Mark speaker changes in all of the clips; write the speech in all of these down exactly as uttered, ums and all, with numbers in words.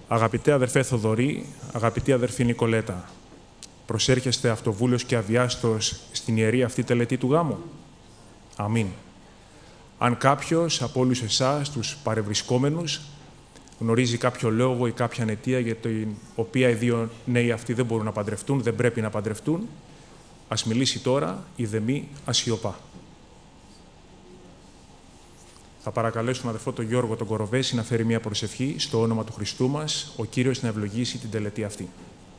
Speaker 1: Αγαπητέ αδερφέ Θοδωρή, αγαπητή αδερφή Νικολέτα, προσέρχεστε αυτοβούλος και αβιάστος στην ιερή αυτή τελετή του γάμου. Αμήν. Αν κάποιος από όλους εσάς, τους παρευρισκόμενους, γνωρίζει κάποιο λόγο ή κάποια αιτία για την οποία οι δύο νέοι αυτοί δεν μπορούν να παντρευτούν, δεν πρέπει να παντρευτούν, ας μιλήσει τώρα, η δε μη ασιωπά. Θα παρακαλέσω τον αδερφό τον Γιώργο τον Κοροβέση να φέρει μια προσευχή στο όνομα του Χριστού μας, ο Κύριος να ευλογήσει την τελετή αυτή.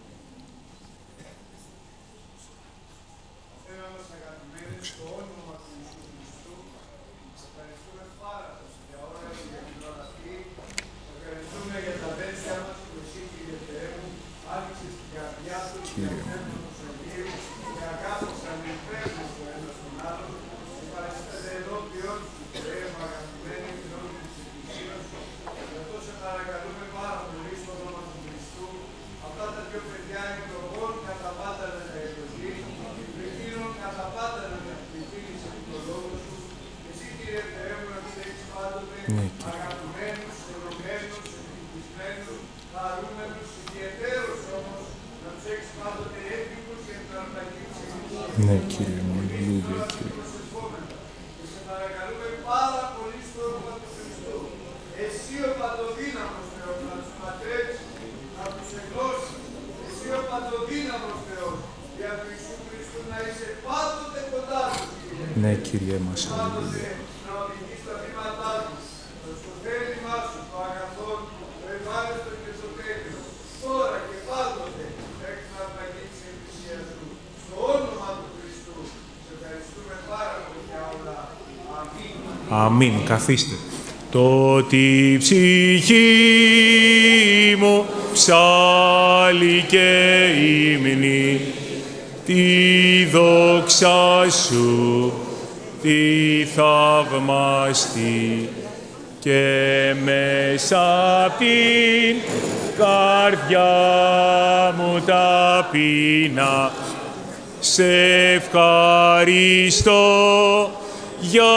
Speaker 2: Ναι, Κύριε μου, αλληλούια, Κύριε.
Speaker 3: Και σε παρακαλούμε πάρα πολύ στο όνομα του Χριστού. Εσύ ο παντοδύναμος Θεός να τους πατρέψεις, να τους εκδώσεις. Εσύ ο παντοδύναμος Θεός, για του Ιησού Χριστού να είσαι πάντοτε κοντά τους, Κύριε.
Speaker 2: Ναι, Κύριε μας,
Speaker 3: πάντοτε να οδηγείς τα βήματά τους, το σωτέριμά σου, το αγαθό, το ευάλωτο και το τέλειο. Τώρα και πάντοτε μέχρι να απαγγείλεις η εκκλησία σου. Στο όνομα του Χριστού, σε ευχαριστούμε πάρα πολύ για όλα. Αμήν.
Speaker 1: Αμήν. Καθίστε. Το τη ψυχή μου ψάλλει και ύμνη, τη δόξα σου, τη θαυμαστή, και μέσα απ' την καρδιά μου ταπεινά σε ευχαριστώ για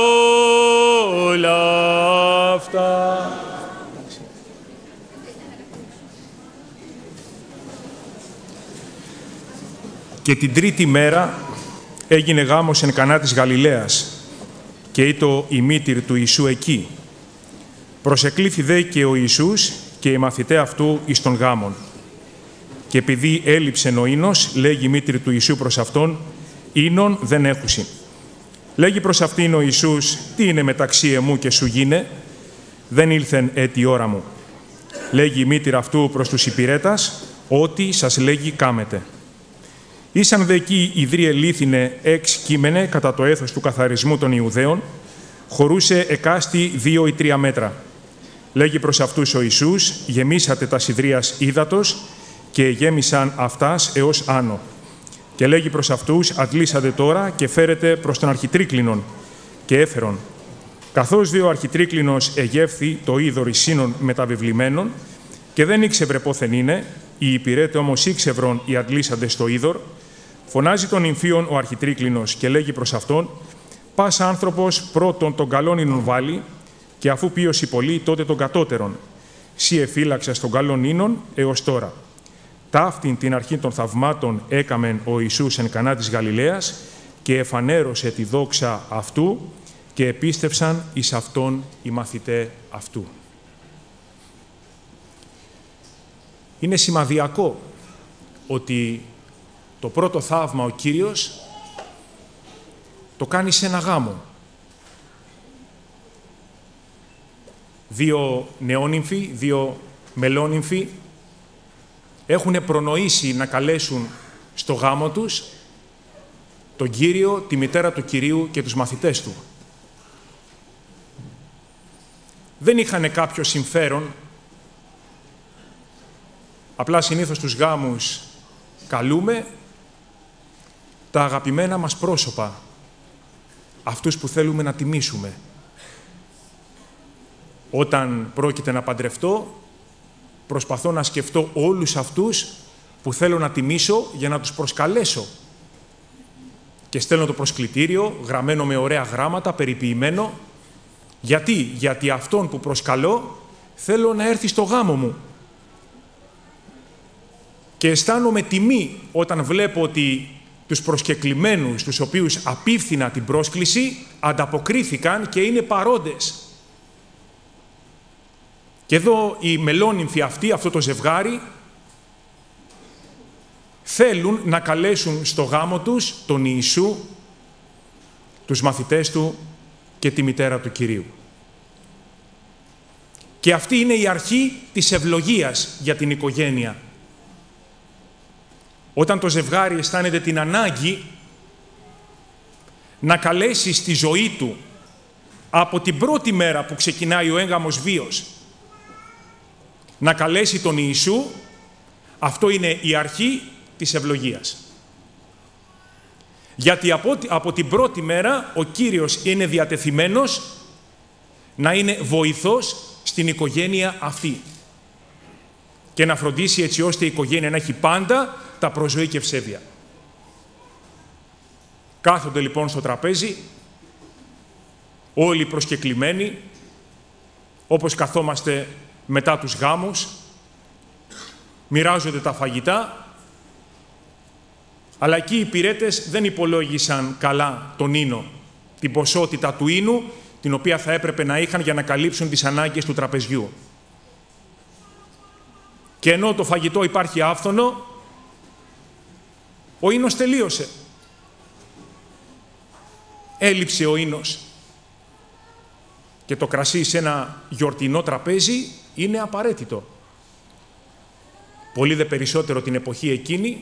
Speaker 1: όλα αυτά. Και την τρίτη μέρα έγινε γάμος εν Κανά της Γαλιλαίας και ήτο η μήτηρ του Ιησού εκεί. Προσεκλήθη δε και ο Ιησούς και οι μαθηταί αυτού εις τον γάμον. Και επειδή έλειψεν ο ίνος, λέγει η μήτηρ του Ιησού προς αυτόν, ίνον δεν έχουσιν. Λέγει προς αυτήν ο Ιησούς, τι είναι μεταξύ εμού και σου γίνε, δεν ήλθεν έτη ώρα μου. Λέγει η μήτηρ αυτού προς τους υπηρέτας, ότι σας λέγει κάμετε. Ήσαν δε εκεί ιδρύε λίθινε εξ κείμενε κατά το έθος του καθαρισμού των Ιουδαίων, χωρούσε εκάστη δύο ή τρία μέτρα. Λέγει προς αυτούς ο Ιησούς, γεμίσατε τα σιδρίας ύδατος και γέμισαν αυτάς έως άνω. Και λέγει προς αυτούς, αντλήσατε τώρα και φέρετε προς τον αρχιτρίκλινον και έφερον. Καθώς δύο αρχιτρίκλινος εγεύθη το είδωρ σύνων μεταβεβλημένων και δεν ήξευρε πόθεν είναι, οι υπηρέτε όμως ήξευρον οι αντλήσαντες στο είδωρ, φωνάζει τον νυμφίον ο αρχιτρίκλινος και λέγει προς αυτόν, πας άνθρωπος πρώτον τον καλόν ίνον βάλει και αφού πίωση πολύ τότε τον κατώτερον. Σύ εφύλαξας τον καλόν ίνον έως τώρα. Ταύτην την αρχή των θαυμάτων έκαμεν ο Ιησούς εν Κανά της Γαλιλαίας και εφανέρωσε τη δόξα αυτού και επίστευσαν εις αυτόν οι μαθηταί αυτού. Είναι σημαδιακό ότι το πρώτο θαύμα ο Κύριος το κάνει σε ένα γάμο. Δύο νεόνυμφοι, δύο μελόνυμφοι έχουν προνοήσει να καλέσουν στο γάμο τους τον Κύριο, τη μητέρα του Κυρίου και τους μαθητές του. Δεν είχαν κάποιο συμφέρον. Απλά συνήθως τους γάμους καλούμε τα αγαπημένα μας πρόσωπα, αυτούς που θέλουμε να τιμήσουμε. Όταν πρόκειται να παντρευτώ, προσπαθώ να σκεφτώ όλους αυτούς που θέλω να τιμήσω για να τους προσκαλέσω. Και στέλνω το προσκλητήριο, γραμμένο με ωραία γράμματα, περιποιημένο. Γιατί, γιατί αυτόν που προσκαλώ θέλω να έρθει στο γάμο μου. Και αισθάνομαι τιμή όταν βλέπω ότι τους προσκεκλημένους, τους οποίους απίφθηνα την πρόσκληση, ανταποκρίθηκαν και είναι παρόντες. Και εδώ οι μελώνυμφοι αυτοί, αυτό το ζευγάρι, θέλουν να καλέσουν στο γάμο τους τον Ιησού, τους μαθητές του και τη μητέρα του Κυρίου. Και αυτή είναι η αρχή της ευλογίας για την οικογένεια. Όταν το ζευγάρι αισθάνεται την ανάγκη να καλέσει στη ζωή του από την πρώτη μέρα που ξεκινάει ο έγγαμος βίος, να καλέσει τον Ιησού, αυτό είναι η αρχή της ευλογίας. Γιατί από, από την πρώτη μέρα ο Κύριος είναι διατεθειμένος να είναι βοηθός στην οικογένεια αυτή και να φροντίσει έτσι ώστε η οικογένεια να έχει πάντα τα προζωή και ευσέβεια. Κάθονται λοιπόν στο τραπέζι όλοι προσκεκλημένοι, όπως καθόμαστε μετά τους γάμους, μοιράζονται τα φαγητά, αλλά εκεί οι υπηρέτες δεν υπολόγισαν καλά τον ίνο, την ποσότητα του ίνου, την οποία θα έπρεπε να είχαν για να καλύψουν τις ανάγκες του τραπεζιού. Και ενώ το φαγητό υπάρχει άφθονο, ο ίνος τελείωσε. Έλειψε ο ίνος. Και το κρασί σε ένα γιορτινό τραπέζι είναι απαραίτητο. Πολύ δε περισσότερο την εποχή εκείνη.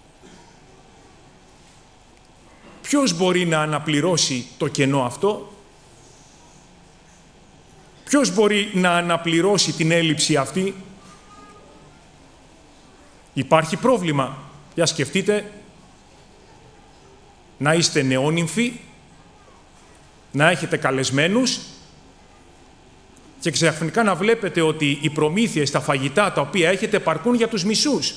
Speaker 1: Ποιος μπορεί να αναπληρώσει το κενό αυτό? Ποιος μπορεί να αναπληρώσει την έλλειψη αυτή? Υπάρχει πρόβλημα. Για σκεφτείτε να είστε νεόνυμφοι, να έχετε καλεσμένους και ξαφνικά να βλέπετε ότι οι προμήθειες, τα φαγητά τα οποία έχετε παρκούν για τους μισούς.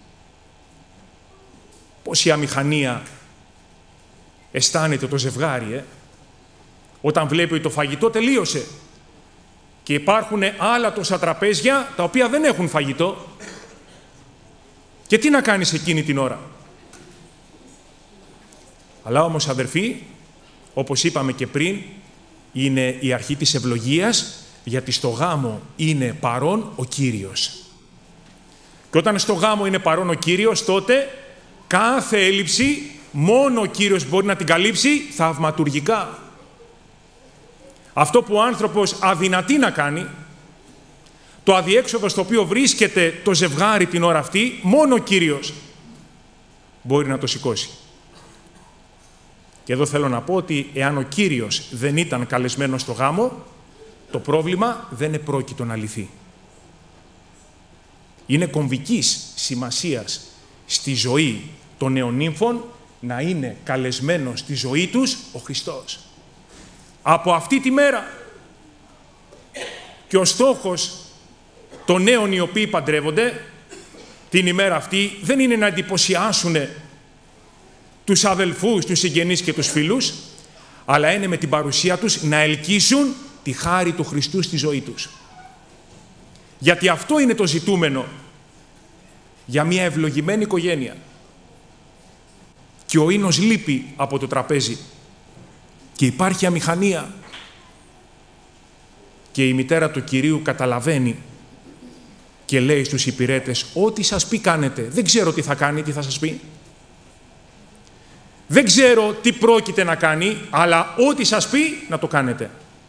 Speaker 1: Πόση αμηχανία αισθάνεται το ζευγάρι, ε? Όταν βλέπει ότι το φαγητό τελείωσε και υπάρχουν άλλα τόσα τραπέζια τα οποία δεν έχουν φαγητό. Και τι να κάνεις εκείνη την ώρα? Αλλά όμως, αδερφοί, όπως είπαμε και πριν, είναι η αρχή της ευλογίας, γιατί στο γάμο είναι παρόν ο Κύριος. Και όταν στο γάμο είναι παρόν ο Κύριος, τότε κάθε έλλειψη μόνο ο Κύριος μπορεί να την καλύψει θαυματουργικά. Αυτό που ο άνθρωπος αδυνατεί να κάνει, το αδιέξοδο στο οποίο βρίσκεται το ζευγάρι την ώρα αυτή, μόνο ο Κύριος μπορεί να το σηκώσει. Και εδώ θέλω να πω ότι εάν ο Κύριος δεν ήταν καλεσμένος στο γάμο, το πρόβλημα δεν επρόκειτο να λυθεί. Είναι κομβικής σημασίας στη ζωή των νεονύμφων να είναι καλεσμένος στη ζωή τους ο Χριστός. Από αυτή τη μέρα. Και ο στόχος των νέων οι οποίοι παντρεύονται την ημέρα αυτή δεν είναι να εντυπωσιάσουν τους αδελφούς, τους συγγενείς και τους φίλους, αλλά είναι με την παρουσία τους να ελκύσουν τη χάρη του Χριστού στη ζωή τους. Γιατί αυτό είναι το ζητούμενο για μια ευλογημένη οικογένεια. Και ο ίνος λείπει από το τραπέζι και υπάρχει αμηχανία. Και η μητέρα του Κυρίου καταλαβαίνει και λέει στους υπηρέτες, ό,τι σας πει κάνετε. Δεν ξέρω τι θα κάνει, τι θα σας πει. Δεν ξέρω τι πρόκειται να κάνει, αλλά ό,τι σας πει να το κάνετε.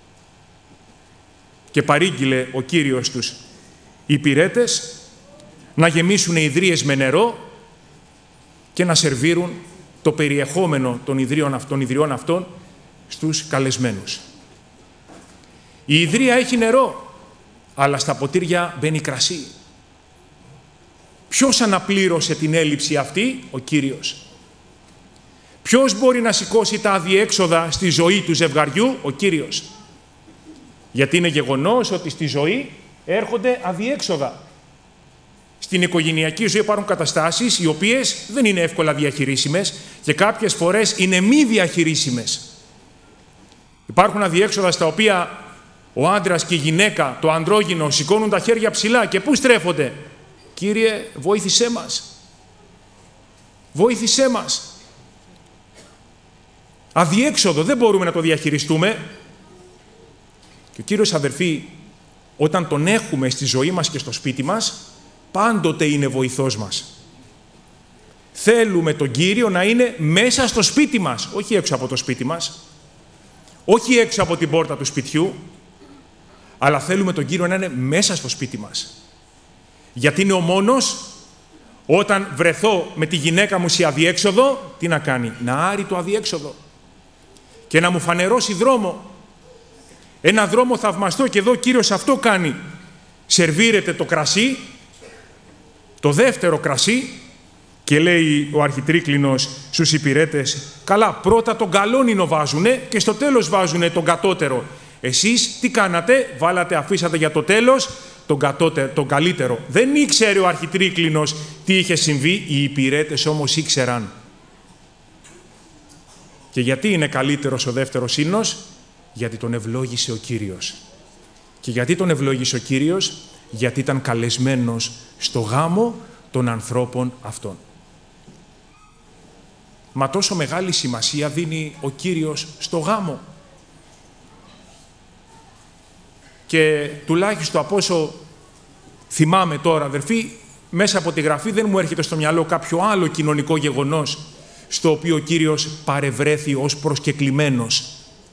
Speaker 1: Και παρήγγειλε ο Κύριος τους υπηρέτες να γεμίσουν ιδρύες με νερό και να σερβίρουν το περιεχόμενο των ιδρύων, των ιδρυών αυτών στους καλεσμένους. Η ιδρύα έχει νερό, αλλά στα ποτήρια μπαίνει κρασί. Ποιος αναπλήρωσε την έλλειψη αυτή? Ο Κύριος. Ποιος μπορεί να σηκώσει τα αδιέξοδα στη ζωή του ζευγαριού? Ο Κύριος. Γιατί είναι γεγονός ότι στη ζωή έρχονται αδιέξοδα. Στην οικογενειακή ζωή υπάρχουν καταστάσεις οι οποίες δεν είναι εύκολα διαχειρίσιμες και κάποιες φορές είναι μη διαχειρίσιμες. Υπάρχουν αδιέξοδα στα οποία ο άντρας και η γυναίκα, το ανδρόγυνο, σηκώνουν τα χέρια ψηλά και πού στρέφονται? Κύριε, βοήθησέ μας. Βοήθησέ μας. Αδιέξοδο, δεν μπορούμε να το διαχειριστούμε. Και ο Κύριος, αδερφοί, όταν τον έχουμε στη ζωή μας και στο σπίτι μας, πάντοτε είναι βοηθός μας. Θέλουμε τον Κύριο να είναι μέσα στο σπίτι μας, όχι έξω από το σπίτι μας, όχι έξω από την πόρτα του σπιτιού, αλλά θέλουμε τον Κύριο να είναι μέσα στο σπίτι μας. Γιατί είναι ο μόνος, όταν βρεθώ με τη γυναίκα μου σε αδιέξοδο, τι να κάνει? Να άρει το αδιέξοδο και να μου φανερώσει δρόμο. Ένα δρόμο θαυμαστό, και εδώ ο Κύριος αυτό κάνει. Σερβίρεται το κρασί, το δεύτερο κρασί, και λέει ο αρχιτρίκλινος στους υπηρέτες, καλά, πρώτα τον καλόνινο βάζουνε και στο τέλος βάζουνε τον κατώτερο. Εσείς τι κάνατε? Βάλατε, αφήσατε για το τέλος τον, κατώτερο, τον καλύτερο. Δεν ήξερε ο αρχιτρίκλινος τι είχε συμβεί, οι υπηρέτες όμως ήξεραν. Και γιατί είναι καλύτερος ο δεύτερος ύμνος? Γιατί τον ευλόγησε ο Κύριος. Και γιατί τον ευλόγησε ο Κύριος? Γιατί ήταν καλεσμένος στο γάμο των ανθρώπων αυτών. Μα τόσο μεγάλη σημασία δίνει ο Κύριος στο γάμο. Και τουλάχιστον από όσο θυμάμαι τώρα, αδερφοί, μέσα από τη Γραφή δεν μου έρχεται στο μυαλό κάποιο άλλο κοινωνικό γεγονός στο οποίο ο Κύριος παρευρέθη ως προσκεκλημένος.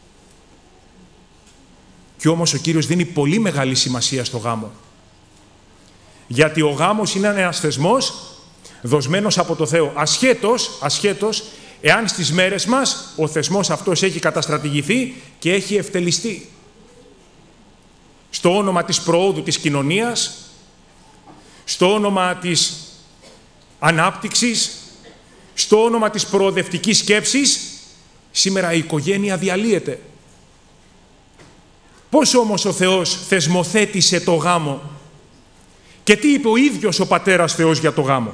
Speaker 1: Και όμως ο Κύριος δίνει πολύ μεγάλη σημασία στο γάμο. Γιατί ο γάμος είναι ένας θεσμός δοσμένος από το Θεό. Ασχέτως, ασχέτως, εάν στις μέρες μας ο θεσμός αυτός έχει καταστρατηγηθεί και έχει ευτελιστεί. Στο όνομα της προόδου της κοινωνίας, στο όνομα της ανάπτυξης, στο όνομα της προοδευτικής σκέψης, σήμερα η οικογένεια διαλύεται. Πώς όμως ο Θεός θεσμοθέτησε το γάμο? Και τι είπε ο ίδιος ο Πατέρας Θεός για το γάμο?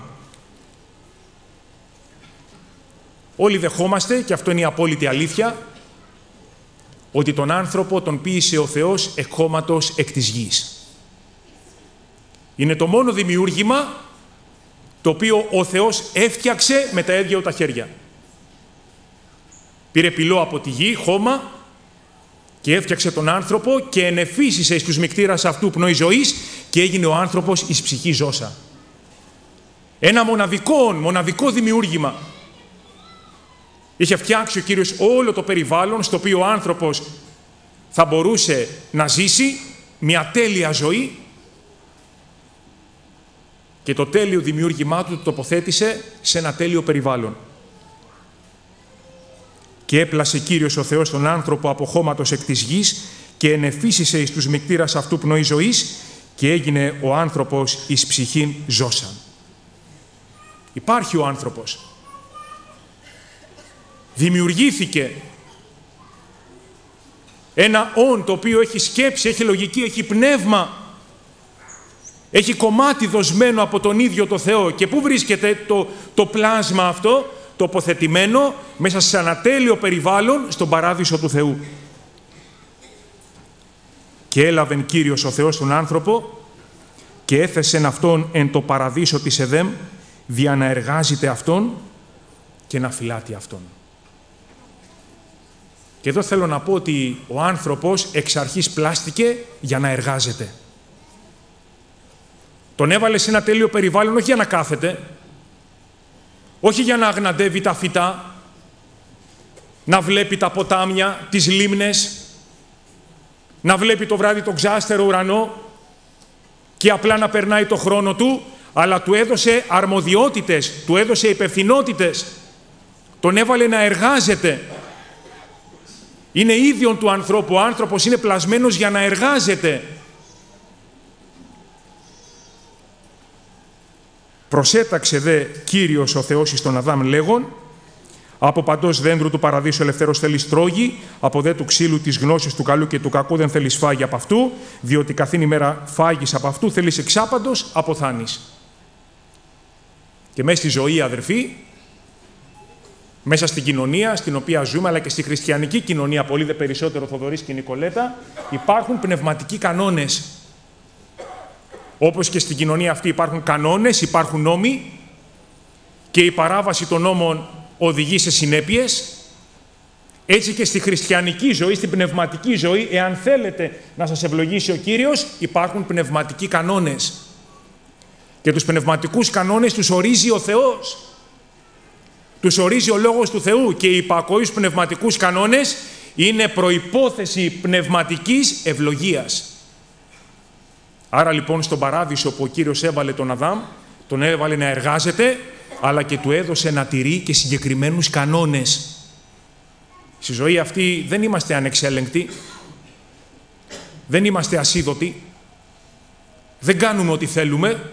Speaker 1: Όλοι δεχόμαστε, και αυτό είναι η απόλυτη αλήθεια, ότι τον άνθρωπο τον ποίησε ο Θεός εκ χώματος εκ της γης. Είναι το μόνο δημιούργημα το οποίο ο Θεός έφτιαξε με τα ίδια του τα χέρια. Πήρε πυλό από τη γη, χώμα, και έφτιαξε τον άνθρωπο και ενεφύσισε εις τους μυκτήρας αυτού πνοή ζωής και έγινε ο άνθρωπος εις ψυχή ζώσα. Ένα μοναδικό, μοναδικό δημιούργημα. Είχε φτιάξει ο Κύριος όλο το περιβάλλον στο οποίο ο άνθρωπος θα μπορούσε να ζήσει μια τέλεια ζωή, και το τέλειο δημιούργημά του το τοποθέτησε σε ένα τέλειο περιβάλλον. Και έπλασε Κύριος ο Θεός τον άνθρωπο από χώματος εκ της γης και ενεφύσισε εις τους μυκτήρας αυτού πνοή ζωής και έγινε ο άνθρωπος εις ψυχήν ζώσαν. Υπάρχει ο άνθρωπος. Δημιουργήθηκε ένα όν το οποίο έχει σκέψη, έχει λογική, έχει πνεύμα, έχει κομμάτι δοσμένο από τον ίδιο το Θεό. Και πού βρίσκεται το, το πλάσμα αυτό? Τοποθετημένο μέσα σε ένα τέλειο περιβάλλον στον παράδεισο του Θεού. Και έλαβεν Κύριος ο Θεός τον άνθρωπο και έθεσεν αυτόν εν το παραδείσο της Εδέμ, δια να εργάζεται αυτόν και να φυλάτει αυτόν. Και εδώ θέλω να πω ότι ο άνθρωπος εξ αρχής πλάστηκε για να εργάζεται. Τον έβαλε σε ένα τέλειο περιβάλλον όχι για να κάθεται, όχι για να αγναντεύει τα φυτά, να βλέπει τα ποτάμια, τις λίμνες, να βλέπει το βράδυ τον ξάστερο ουρανό και απλά να περνάει το χρόνο του, αλλά του έδωσε αρμοδιότητες, του έδωσε υπευθυνότητες, τον έβαλε να εργάζεται. Είναι ίδιον του ανθρώπου, ο άνθρωπος είναι πλασμένος για να εργάζεται. Προσέταξε δε Κύριος ο Θεός εις τον Αδάμ λέγον, από παντός δέντρου του παραδείσου ελευθέρως θέλεις τρώγει, από δε του ξύλου της γνώσης του καλού και του κακού δεν θέλεις φάγει από αυτού, διότι καθήν ημέρα φάγεις από αυτού, θέλεις εξάπαντος αποθάνεις. Και μέσα στη ζωή, αδερφοί, μέσα στην κοινωνία στην οποία ζούμε, αλλά και στη χριστιανική κοινωνία, πολύ δε περισσότερο Θοδωρής και Νικολέτα, υπάρχουν πνευματικοί κανόνες. Όπως και στην κοινωνία αυτή υπάρχουν κανόνες, υπάρχουν νόμοι, και η παράβαση των νόμων οδηγεί σε συνέπειες, έτσι και στη χριστιανική ζωή, στην πνευματική ζωή, εάν θέλετε να σας ευλογήσει ο Κύριος, υπάρχουν πνευματικοί κανόνες. Και τους πνευματικούς κανόνες τους ορίζει ο Θεός. Τους ορίζει ο Λόγος του Θεού και η υπακοή στους πνευματικούς κανόνες είναι προϋπόθεση πνευματικής ευλογίας. Άρα λοιπόν στον παράδεισο που ο Κύριος έβαλε τον Αδάμ, τον έβαλε να εργάζεται, αλλά και του έδωσε να τηρεί και συγκεκριμένους κανόνες. Στη ζωή αυτή δεν είμαστε ανεξέλεγκτοι, δεν είμαστε ασίδωτοι, δεν κάνουμε ό,τι θέλουμε,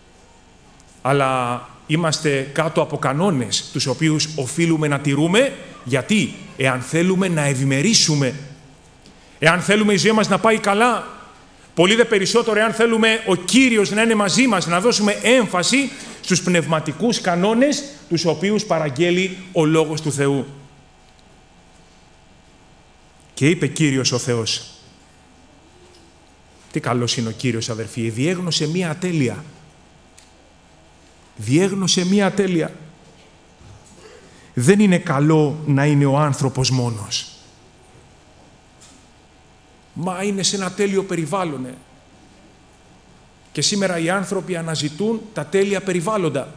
Speaker 1: αλλά είμαστε κάτω από κανόνες τους οποίους οφείλουμε να τηρούμε, γιατί εάν θέλουμε να ευημερίσουμε, εάν θέλουμε η ζωή μας να πάει καλά, πολύ δε περισσότερο εάν θέλουμε ο Κύριος να είναι μαζί μας, να δώσουμε έμφαση στους πνευματικούς κανόνες τους οποίους παραγγέλει ο Λόγος του Θεού. Και είπε Κύριος ο Θεός, τι καλός είναι ο Κύριος, αδερφοί, διέγνωσε μία ατέλεια. Διέγνωσε μία ατέλεια. Δεν είναι καλό να είναι ο άνθρωπος μόνος. Μα είναι σε ένα τέλειο περιβάλλον. Ε. Και σήμερα οι άνθρωποι αναζητούν τα τέλεια περιβάλλοντα.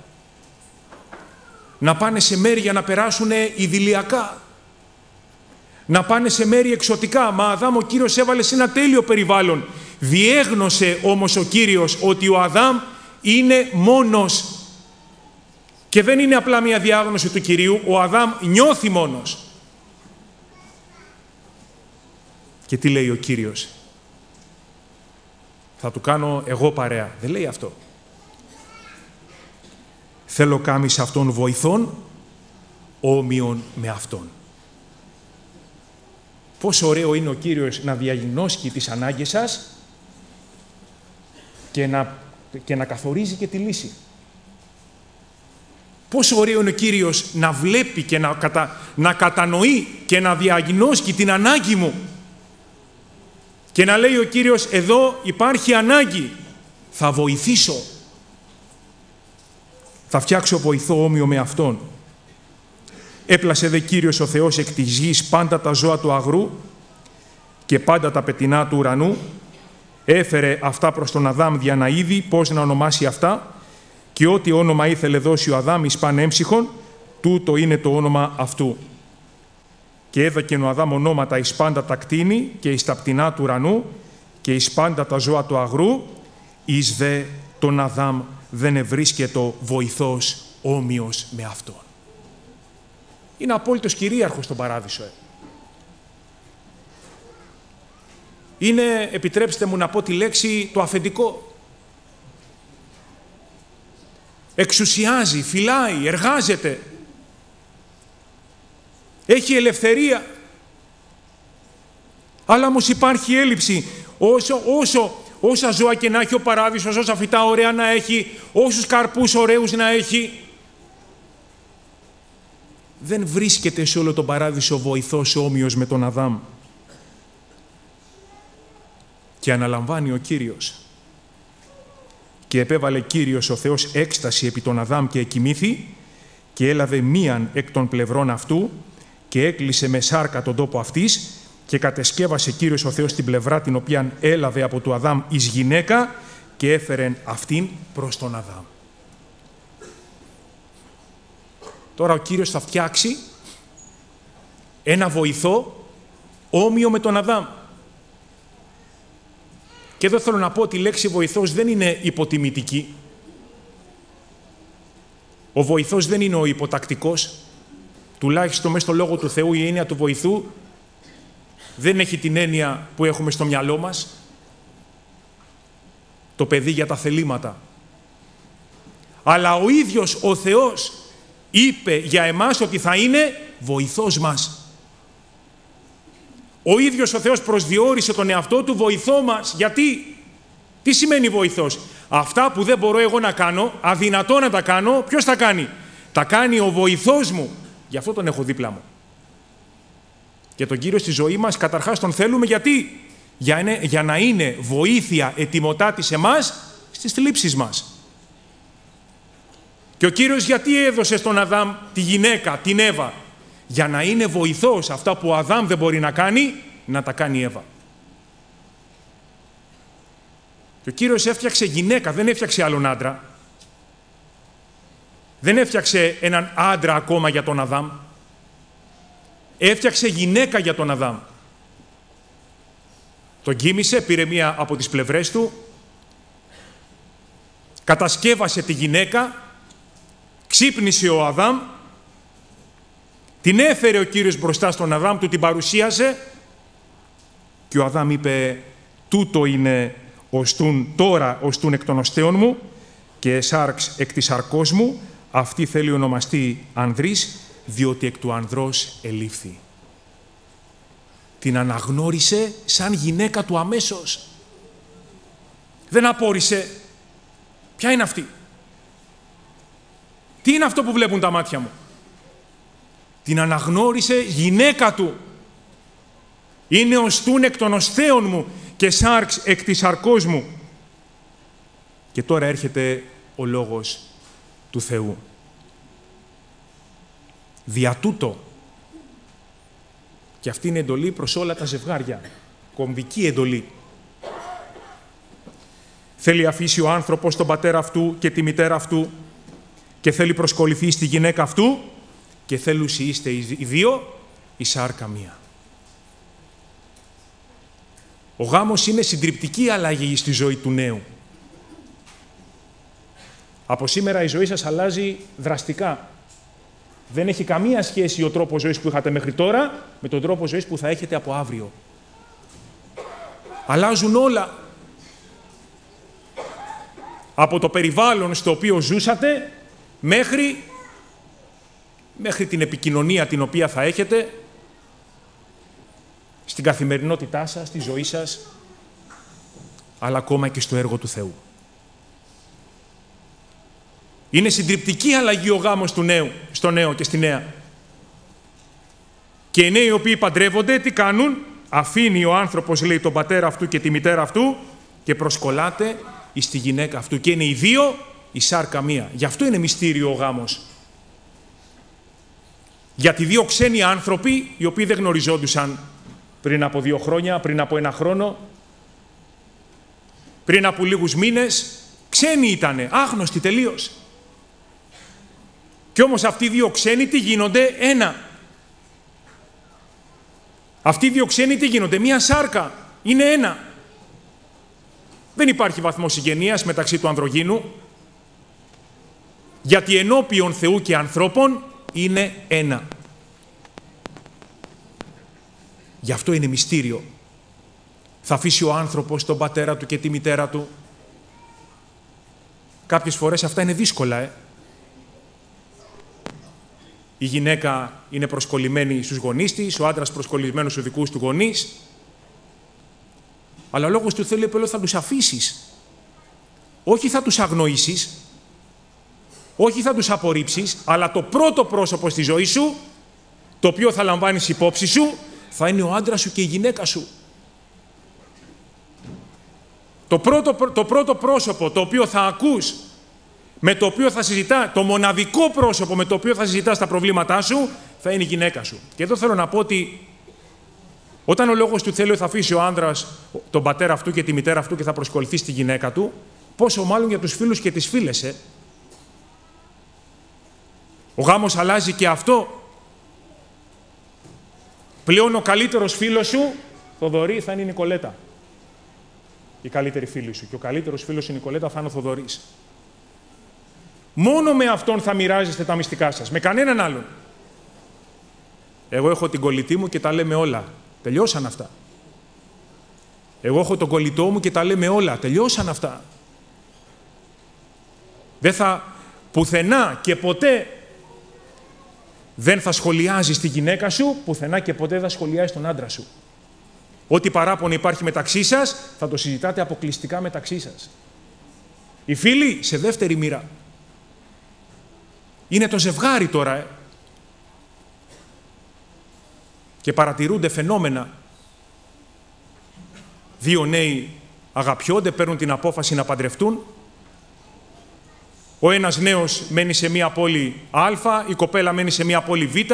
Speaker 1: Να πάνε σε μέρη για να περάσουν ιδηλιακά. Να πάνε σε μέρη εξωτικά. Μα Αδάμ ο Κύριος έβαλε σε ένα τέλειο περιβάλλον. Διέγνωσε όμως ο Κύριος ότι ο Αδάμ είναι μόνος. Και δεν είναι απλά μια διάγνωση του Κυρίου, ο Αδάμ νιώθει μόνος. Και τι λέει ο Κύριος? Θα του κάνω εγώ παρέα. Δεν λέει αυτό. Θέλω κάμεις αυτόν βοηθών, όμοιον με αυτόν. Πόσο ωραίο είναι ο Κύριος να διαγνώσκει τις ανάγκες σας και να, και να καθορίζει και τη λύση. Πόσο ωραίο είναι ο Κύριος να βλέπει και να, κατα, να κατανοεί και να διαγνώσκει την ανάγκη μου. Και να λέει ο Κύριος, εδώ υπάρχει ανάγκη, θα βοηθήσω. Θα φτιάξω βοηθό όμοιο με Αυτόν. Έπλασε δε Κύριος ο Θεός εκ της γης πάντα τα ζώα του αγρού και πάντα τα πετεινά του ουρανού. Έφερε αυτά προς τον Αδάμ δια να είδει πώς να ονομάσει αυτά και ό,τι όνομα ήθελε δώσει ο Αδάμ εις παν έμψυχον, τούτο είναι το όνομα αυτού. Και έδωκεν ο Αδάμ ονόματα εις πάντα τα κτήνη και εις τα πτηνά του ουρανού και εις πάντα τα ζώα του αγρού, εις δε τον Αδάμ δεν ευρίσκετο βοηθός όμοιος με αυτόν. Είναι απόλυτος κυρίαρχος στον παράδεισο. Ε. Είναι, επιτρέψτε μου να πω τη λέξη, το αφεντικό. Εξουσιάζει, φυλάει, εργάζεται. Έχει ελευθερία. Αλλά όμως υπάρχει έλλειψη. Όσο, όσο, όσα ζώα και να έχει ο παράδεισος, όσα φυτά ωραία να έχει, όσους καρπούς ωραίους να έχει, δεν βρίσκεται σε όλο τον παράδεισο βοηθός όμοιος με τον Αδάμ. Και αναλαμβάνει ο Κύριος. Και επέβαλε Κύριος ο Θεός έκσταση επί τον Αδάμ και εκοιμήθη και έλαβε μίαν εκ των πλευρών αυτού και έκλεισε με σάρκα τον τόπο αυτής και κατεσκεύασε Κύριος ο Θεός την πλευρά την οποία έλαβε από του Αδάμ εις γυναίκα και έφερεν αυτήν προς τον Αδάμ. Τώρα ο Κύριος θα φτιάξει ένα βοηθό όμοιο με τον Αδάμ. Και εδώ θέλω να πω ότι η λέξη βοηθός δεν είναι υποτιμητική. Ο βοηθός δεν είναι ο υποτακτικός. Τουλάχιστον μέσα στο Λόγο του Θεού η έννοια του βοηθού δεν έχει την έννοια που έχουμε στο μυαλό μας. Το παιδί για τα θελήματα. Αλλά ο ίδιος ο Θεός είπε για εμάς ότι θα είναι βοηθός μας. Ο ίδιος ο Θεός προσδιορίσε τον εαυτό του βοηθό μας. Γιατί? Τι σημαίνει βοηθός? Αυτά που δεν μπορώ εγώ να κάνω, αδυνατό να τα κάνω, ποιος τα κάνει? Τα κάνει ο βοηθός μου. Γι' αυτό τον έχω δίπλα μου. Και τον Κύριο στη ζωή μας καταρχάς τον θέλουμε γιατί? Για, είναι, για να είναι βοήθεια ετοιμοτάτη σε εμάς στις θλίψεις μας. Και ο Κύριος γιατί έδωσε στον Αδάμ τη γυναίκα, την Εύα? Για να είναι βοηθός αυτά που ο Αδάμ δεν μπορεί να κάνει, να τα κάνει η Εύα. Και ο Κύριος έφτιαξε γυναίκα, δεν έφτιαξε άλλον άντρα. Δεν έφτιαξε έναν άντρα ακόμα για τον Αδάμ. Έφτιαξε γυναίκα για τον Αδάμ. Τον κοίμησε, πήρε μία από τις πλευρές του, κατασκεύασε τη γυναίκα, ξύπνησε ο Αδάμ, την έφερε ο Κύριος μπροστά στον Αδάμ, του την παρουσίασε και ο Αδάμ είπε «Τούτο είναι οστούν τώρα οστούν εκ των οστέων μου και εσάρξ εκ της σαρκός μου, αυτή θέλει ονομαστεί ανδρής, διότι εκ του ανδρός ελήφθη». Την αναγνώρισε σαν γυναίκα του αμέσως. Δεν απόρρισε. Ποια είναι αυτή? Τι είναι αυτό που βλέπουν τα μάτια μου? Την αναγνώρισε γυναίκα του. Είναι οστούν εκ των οστέων μου και σάρξ εκ της σαρκός μου. Και τώρα έρχεται ο λόγος του Θεού. Δια τούτο, και αυτή είναι εντολή προς όλα τα ζευγάρια, κομβική εντολή. Θέλει αφήσει ο άνθρωπος τον πατέρα αυτού και τη μητέρα αυτού και θέλει προσκοληθεί στη γυναίκα αυτού και θέλουσι είστε οι δύο η σάρκα μία. Ο γάμος είναι συντριπτική αλλαγή στη ζωή του νέου. Από σήμερα η ζωή σας αλλάζει δραστικά. Δεν έχει καμία σχέση ο τρόπος ζωής που είχατε μέχρι τώρα με τον τρόπο ζωής που θα έχετε από αύριο. Αλλάζουν όλα. Από το περιβάλλον στο οποίο ζούσατε μέχρι, μέχρι την επικοινωνία την οποία θα έχετε στην καθημερινότητά σας, στη ζωή σας, αλλά ακόμα και στο έργο του Θεού. Είναι συντριπτική αλλαγή ο γάμος του νέου, στο νέο και στη νέα. Και οι νέοι οι οποίοι παντρεύονται, τι κάνουν? Αφήνει ο άνθρωπος, λέει, τον πατέρα αυτού και τη μητέρα αυτού και προσκολάται εις τη γυναίκα αυτού. Και είναι οι δύο η σάρκα μία. Γι' αυτό είναι μυστήριο ο γάμος. Γιατί δύο ξένοι άνθρωποι, οι οποίοι δεν γνωριζόντουσαν πριν από δύο χρόνια, πριν από ένα χρόνο, πριν από λίγους μήνες, ξένοι ήτανε, άγνωστοι τελείως. Κι όμως αυτοί οι δύο ξένοι τι γίνονται? Ένα. Αυτοί οι δύο ξένοι τι γίνονται? Μία σάρκα. Είναι ένα. Δεν υπάρχει βαθμός συγγενείας μεταξύ του ανδρογύνου, γιατί ενώπιον Θεού και ανθρώπων είναι ένα. Γι' αυτό είναι μυστήριο. Θα αφήσει ο άνθρωπος τον πατέρα του και τη μητέρα του. Κάποιες φορές αυτά είναι δύσκολα, ε. Η γυναίκα είναι προσκολλημένη στους γονείς της, ο άντρας προσκολλημένος στους δικούς του γονείς. Αλλά ο λόγος του Θεού λέει θα τους αφήσεις. Όχι θα τους αγνοήσεις, όχι θα τους απορρίψεις, αλλά το πρώτο πρόσωπο στη ζωή σου, το οποίο θα λαμβάνεις υπόψη σου, θα είναι ο άντρας σου και η γυναίκα σου. Το πρώτο, το πρώτο πρόσωπο το οποίο θα ακούς, με το οποίο θα συζητά, το μοναδικό πρόσωπο με το οποίο θα συζητάς τα προβλήματά σου, θα είναι η γυναίκα σου. Και εδώ θέλω να πω ότι όταν ο λόγος του Θεού θα αφήσει ο άντρας τον πατέρα αυτού και τη μητέρα αυτού και θα προσκοληθεί στη γυναίκα του, πόσο μάλλον για τους φίλους και τις φίλες, ε. Ο γάμος αλλάζει και αυτό. Πλέον ο καλύτερος φίλος σου, Θοδωρή, θα είναι η Νικολέτα. Η καλύτερη φίλη σου. Και ο καλύτερος φίλος η Νικολέτα θα είναι ο Θοδωρής. Μόνο με αυτόν θα μοιράζεστε τα μυστικά σας. Με κανέναν άλλον. Εγώ έχω την κολλητή μου και τα λέμε όλα. Τελειώσαν αυτά. Εγώ έχω τον κολλητό μου και τα λέμε όλα. Τελειώσαν αυτά. Δεν θα πουθενά και ποτέ δεν θα σχολιάζεις τη γυναίκα σου, πουθενά και ποτέ δεν θα σχολιάζεις τον άντρα σου. Ό,τι παράπονο υπάρχει μεταξύ σας, θα το συζητάτε αποκλειστικά μεταξύ σας. Οι φίλοι σε δεύτερη μοίρα. Είναι το ζευγάρι τώρα, ε. Και παρατηρούνται φαινόμενα. Δύο νέοι αγαπιόνται, παίρνουν την απόφαση να παντρευτούν. Ο ένας νέος μένει σε μία πόλη Α, η κοπέλα μένει σε μία πόλη Β.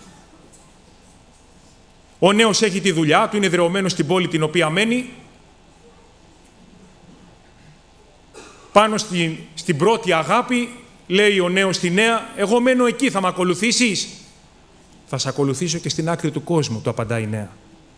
Speaker 1: Ο νέος έχει τη δουλειά του, είναι εδραιωμένος στην πόλη την οποία μένει. Πάνω στην, στην πρώτη αγάπη, λέει ο νέος στη νέα, εγώ μένω εκεί, θα με ακολουθήσεις? Θα σε ακολουθήσω και στην άκρη του κόσμου, του απαντάει η νέα.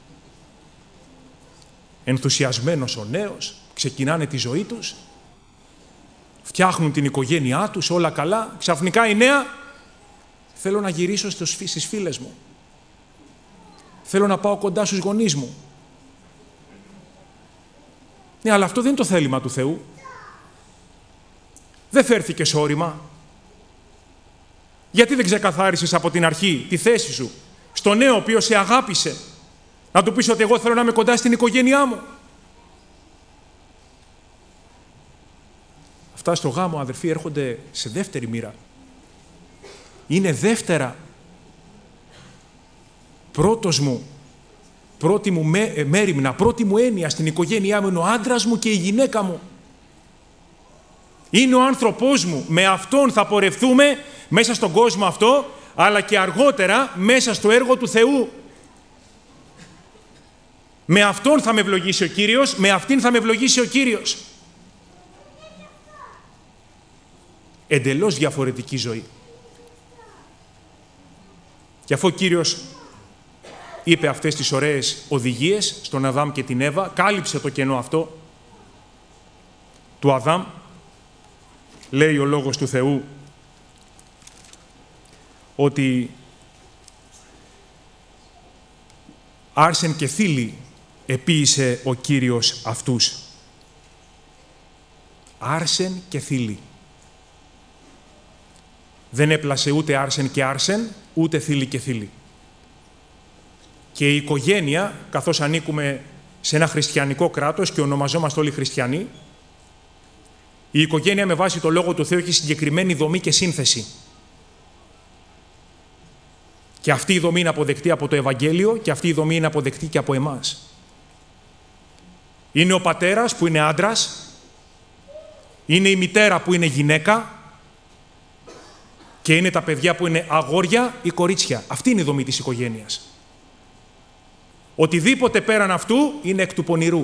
Speaker 1: Ενθουσιασμένος ο νέος, ξεκινάνε τη ζωή τους, φτιάχνουν την οικογένειά τους, όλα καλά. Ξαφνικά η νέα, θέλω να γυρίσω στις φίλες μου. Θέλω να πάω κοντά στους γονείς μου. Ναι, αλλά αυτό δεν είναι το θέλημα του Θεού. Δεν φέρθηκες όρημα. Γιατί δεν ξεκαθάρισες από την αρχή τη θέση σου στο νέο ο οποίος σε αγάπησε, να του πεις ότι εγώ θέλω να είμαι κοντά στην οικογένειά μου? Αυτά στο γάμο, αδερφοί, έρχονται σε δεύτερη μοίρα. Είναι δεύτερα. Πρώτος μου, πρώτη μου με, μέριμνα, πρώτη μου έννοια στην οικογένειά μου είναι ο άντρας μου και η γυναίκα μου. Είναι ο άνθρωπός μου. Με αυτόν θα πορευθούμε μέσα στον κόσμο αυτό, αλλά και αργότερα μέσα στο έργο του Θεού. Με αυτόν θα με ευλογήσει ο Κύριος, με αυτήν θα με ευλογήσει ο Κύριος. Εντελώς διαφορετική ζωή. Και αφού ο Κύριος είπε αυτές τις ωραίες οδηγίες στον Αδάμ και την Εύα, κάλυψε το κενό αυτό του Αδάμ, λέει ο Λόγος του Θεού ότι άρσεν και θήλη επίησε ο Κύριος αυτούς. Άρσεν και θήλη. Δεν έπλασε ούτε άρσεν και άρσεν, ούτε θήλη και θήλη. Και η οικογένεια, καθώς ανήκουμε σε ένα χριστιανικό κράτος και ονομαζόμαστε όλοι χριστιανοί, η οικογένεια με βάση το Λόγο του Θεού έχει συγκεκριμένη δομή και σύνθεση. Και αυτή η δομή είναι αποδεκτή από το Ευαγγέλιο και αυτή η δομή είναι αποδεκτή και από εμάς. Είναι ο πατέρας που είναι άντρας, είναι η μητέρα που είναι γυναίκα και είναι τα παιδιά που είναι αγόρια ή κορίτσια. Αυτή είναι η δομή της οικογένειας. Οτιδήποτε πέραν αυτού είναι εκ του πονηρού.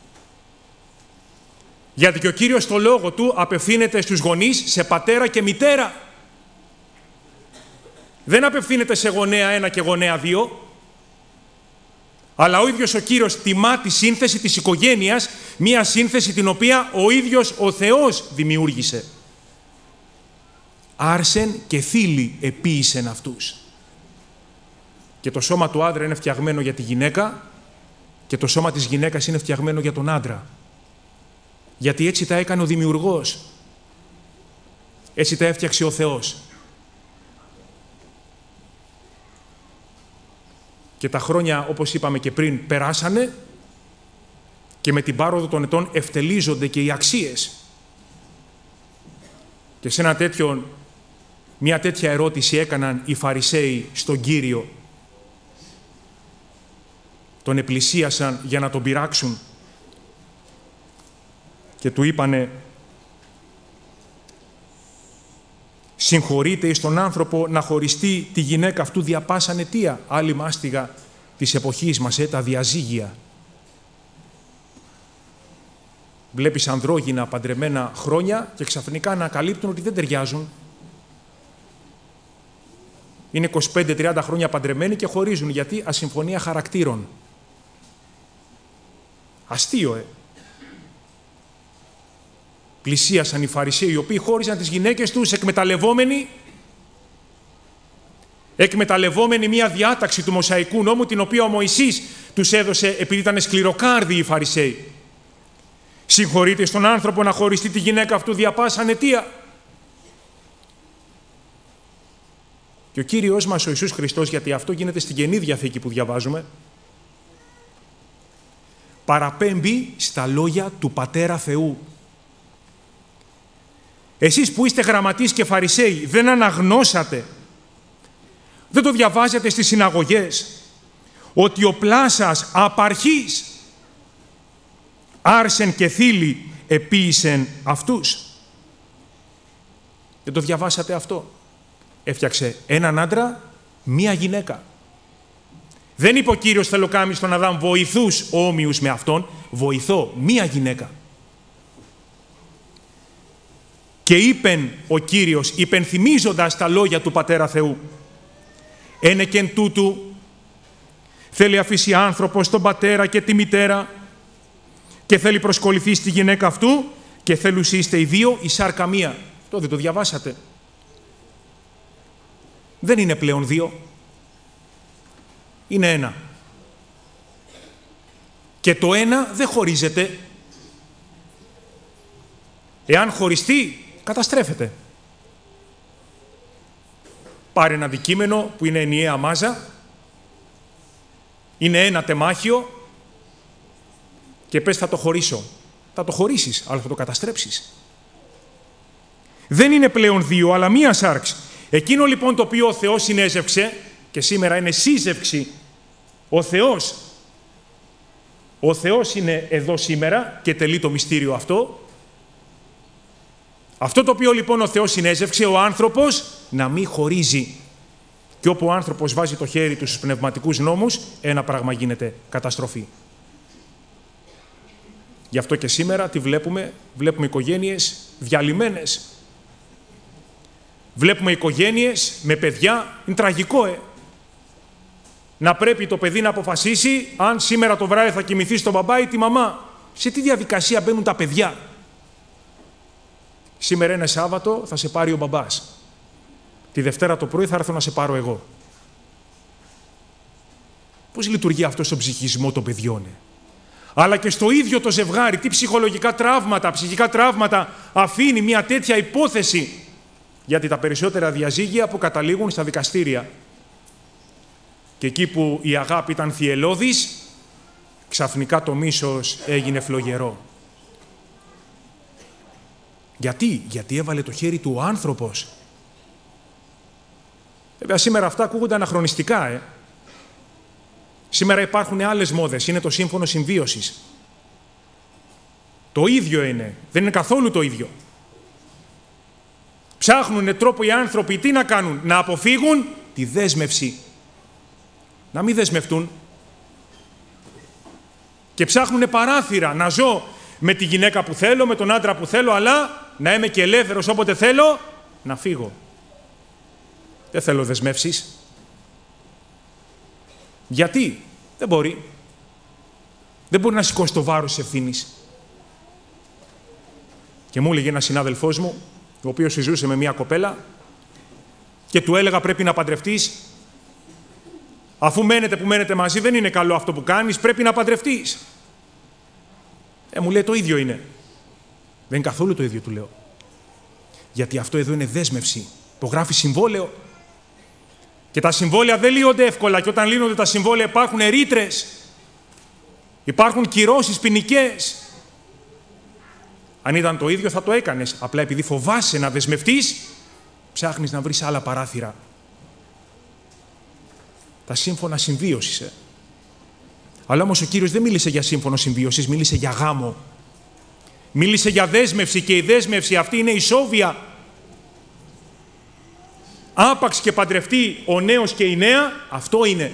Speaker 1: Γιατί και ο Κύριος στο Λόγο Του απευθύνεται στους γονείς, σε πατέρα και μητέρα. Δεν απευθύνεται σε γονέα ένα και γονέα δύο, αλλά ο ίδιος ο Κύριος τιμά τη σύνθεση της οικογένειας, μία σύνθεση την οποία ο ίδιος ο Θεός δημιούργησε. Άρσεν και θήλη επίησεν αυτούς. Και το σώμα του άντρα είναι φτιαγμένο για τη γυναίκα και το σώμα της γυναίκας είναι φτιαγμένο για τον άντρα. Γιατί έτσι τα έκανε ο Δημιουργός. Έτσι τα έφτιαξε ο Θεός. Και τα χρόνια, όπως είπαμε και πριν, περάσανε και με την πάροδο των ετών ευτελίζονται και οι αξίες. Και σε ένα τέτοιο, μια τέτοια ερώτηση έκαναν οι Φαρισαίοι στον Κύριο. Τον επλησίασαν για να τον πειράξουν και του είπανε, συγχωρείται εις τον άνθρωπο να χωριστεί τη γυναίκα αυτού δια πάσαν αιτία. Άλλη μάστιγα της εποχής μας, ε, τα διαζύγια. Βλέπεις ανδρόγυνα παντρεμένα χρόνια και ξαφνικά ανακαλύπτουν ότι δεν ταιριάζουν. Είναι είκοσι πέντε τριάντα χρόνια παντρεμένοι και χωρίζουν. Γιατί? Ασυμφωνία χαρακτήρων. Αστείο, ε. Πλησίασαν οι Φαρισαίοι, οι οποίοι χώριζαν τις γυναίκες τους εκμεταλλευόμενοι, εκμεταλλευόμενοι μία διάταξη του Μωσαϊκού νόμου, την οποία ο Μωυσής τους έδωσε επειδή ήταν σκληροκάρδιοι οι Φαρισαίοι. Συγχωρείται στον άνθρωπο να χωριστεί τη γυναίκα αυτού δια πάσαν αιτία. Και ο Κύριος μας ο Ιησούς Χριστός, γιατί αυτό γίνεται στην Καινή Διαθήκη που διαβάζουμε, παραπέμπει στα λόγια του Πατέρα Θεού. Εσείς που είστε γραμματείς και Φαρισαίοι, δεν αναγνώσατε, δεν το διαβάζετε στις συναγωγές, ότι ο πλάσας απαρχής άρσεν και θήλη επίησεν αυτούς. Δεν το διαβάσατε αυτό? Έφτιαξε έναν άντρα, μία γυναίκα. Δεν είπε ο Κύριος θέλω κάμει στον Αδάμ βοηθούς όμοιους με αυτόν, βοηθώ μία γυναίκα. Και είπεν ο Κύριος, υπενθυμίζοντας τα λόγια του Πατέρα Θεού, ένε και εν τούτου θέλει αφήσει άνθρωπος τον πατέρα και τη μητέρα και θέλει προσκοληθεί στη γυναίκα αυτού και θέλουσίστε οι δύο η σάρκα μία. Το δεν το διαβάσατε? Δεν είναι πλέον δύο. Είναι ένα. Και το ένα δεν χωρίζεται. Εάν χωριστεί, καταστρέφεται. Πάρε ένα αντικείμενο που είναι ενιαία μάζα, είναι ένα τεμάχιο και πες θα το χωρίσω. Θα το χωρίσεις, αλλά θα το καταστρέψεις. Δεν είναι πλέον δύο, αλλά μία σάρξ. Εκείνο λοιπόν το οποίο ο Θεός συνέζευξε, και σήμερα είναι σύζευξη, ο Θεός, ο Θεός είναι εδώ σήμερα και τελεί το μυστήριο αυτό. Αυτό το οποίο λοιπόν ο Θεός συνέζευξε, ο άνθρωπος να μην χωρίζει. Και όπου ο άνθρωπος βάζει το χέρι του στους πνευματικούς νόμους, ένα πράγμα γίνεται, καταστροφή. Γι' αυτό και σήμερα τι βλέπουμε? Βλέπουμε οικογένειες διαλυμένες. Βλέπουμε οικογένειες με παιδιά, είναι τραγικό, ε. Να πρέπει το παιδί να αποφασίσει αν σήμερα το βράδυ θα κοιμηθεί στον μπαμπά ή τη μαμά. Σε τι διαδικασία μπαίνουν τα παιδιά? Σήμερα είναι Σάββατο, θα σε πάρει ο μπαμπάς. Τη Δευτέρα το πρωί θα έρθω να σε πάρω εγώ. Πώς λειτουργεί αυτό στον ψυχισμό των παιδιών? Ε? Αλλά και στο ίδιο το ζευγάρι, τι ψυχολογικά τραύματα, ψυχικά τραύματα αφήνει μια τέτοια υπόθεση. Γιατί τα περισσότερα διαζύγια που καταλήγουν στα δικαστήρια. Και εκεί που η αγάπη ήταν θυελώδης, ξαφνικά το μίσος έγινε φλογερό. Γιατί? Γιατί έβαλε το χέρι του ο άνθρωπος. Βέβαια σήμερα αυτά ακούγονται αναχρονιστικά, ε. Σήμερα υπάρχουν άλλες μόδες, είναι το σύμφωνο συμβίωσης. Το ίδιο είναι, δεν είναι καθόλου το ίδιο. Ψάχνουν τρόπο οι άνθρωποι τι να κάνουν, να αποφύγουν τη δέσμευση. Να μην δεσμευτούν. Και ψάχνουν παράθυρα, να ζω με τη γυναίκα που θέλω, με τον άντρα που θέλω, αλλά να είμαι και ελεύθερος όποτε θέλω, να φύγω. Δεν θέλω δεσμεύσεις. Γιατί? Δεν μπορεί. Δεν μπορεί να σηκώσει το βάρος της ευθύνης. Και μου έλεγε ένας συνάδελφός μου, ο οποίος συζούσε με μια κοπέλα και του έλεγα πρέπει να παντρευτείς. Αφού μένετε που μένετε μαζί, δεν είναι καλό αυτό που κάνεις, πρέπει να παντρευτείς. Ε, μου λέει το ίδιο είναι. Δεν είναι καθόλου το ίδιο, του λέω. Γιατί αυτό εδώ είναι δέσμευση. Υπογράφει συμβόλαιο. Και τα συμβόλαια δεν λύονται εύκολα. Και όταν λύνονται τα συμβόλαια υπάρχουν ρήτρες. Υπάρχουν κυρώσεις ποινικές. Αν ήταν το ίδιο θα το έκανες. Απλά επειδή φοβάσαι να δεσμευτείς, ψάχνεις να βρεις άλλα παράθυρα. Τα σύμφωνα συμβίωσης. Ε. Αλλά όμως ο Κύριος δεν μίλησε για σύμφωνο συμβίωσης, μίλησε για γάμο. Μίλησε για δέσμευση και η δέσμευση αυτή είναι ισόβια. Άπαξ και παντρευτεί ο νέος και η νέα, αυτό είναι.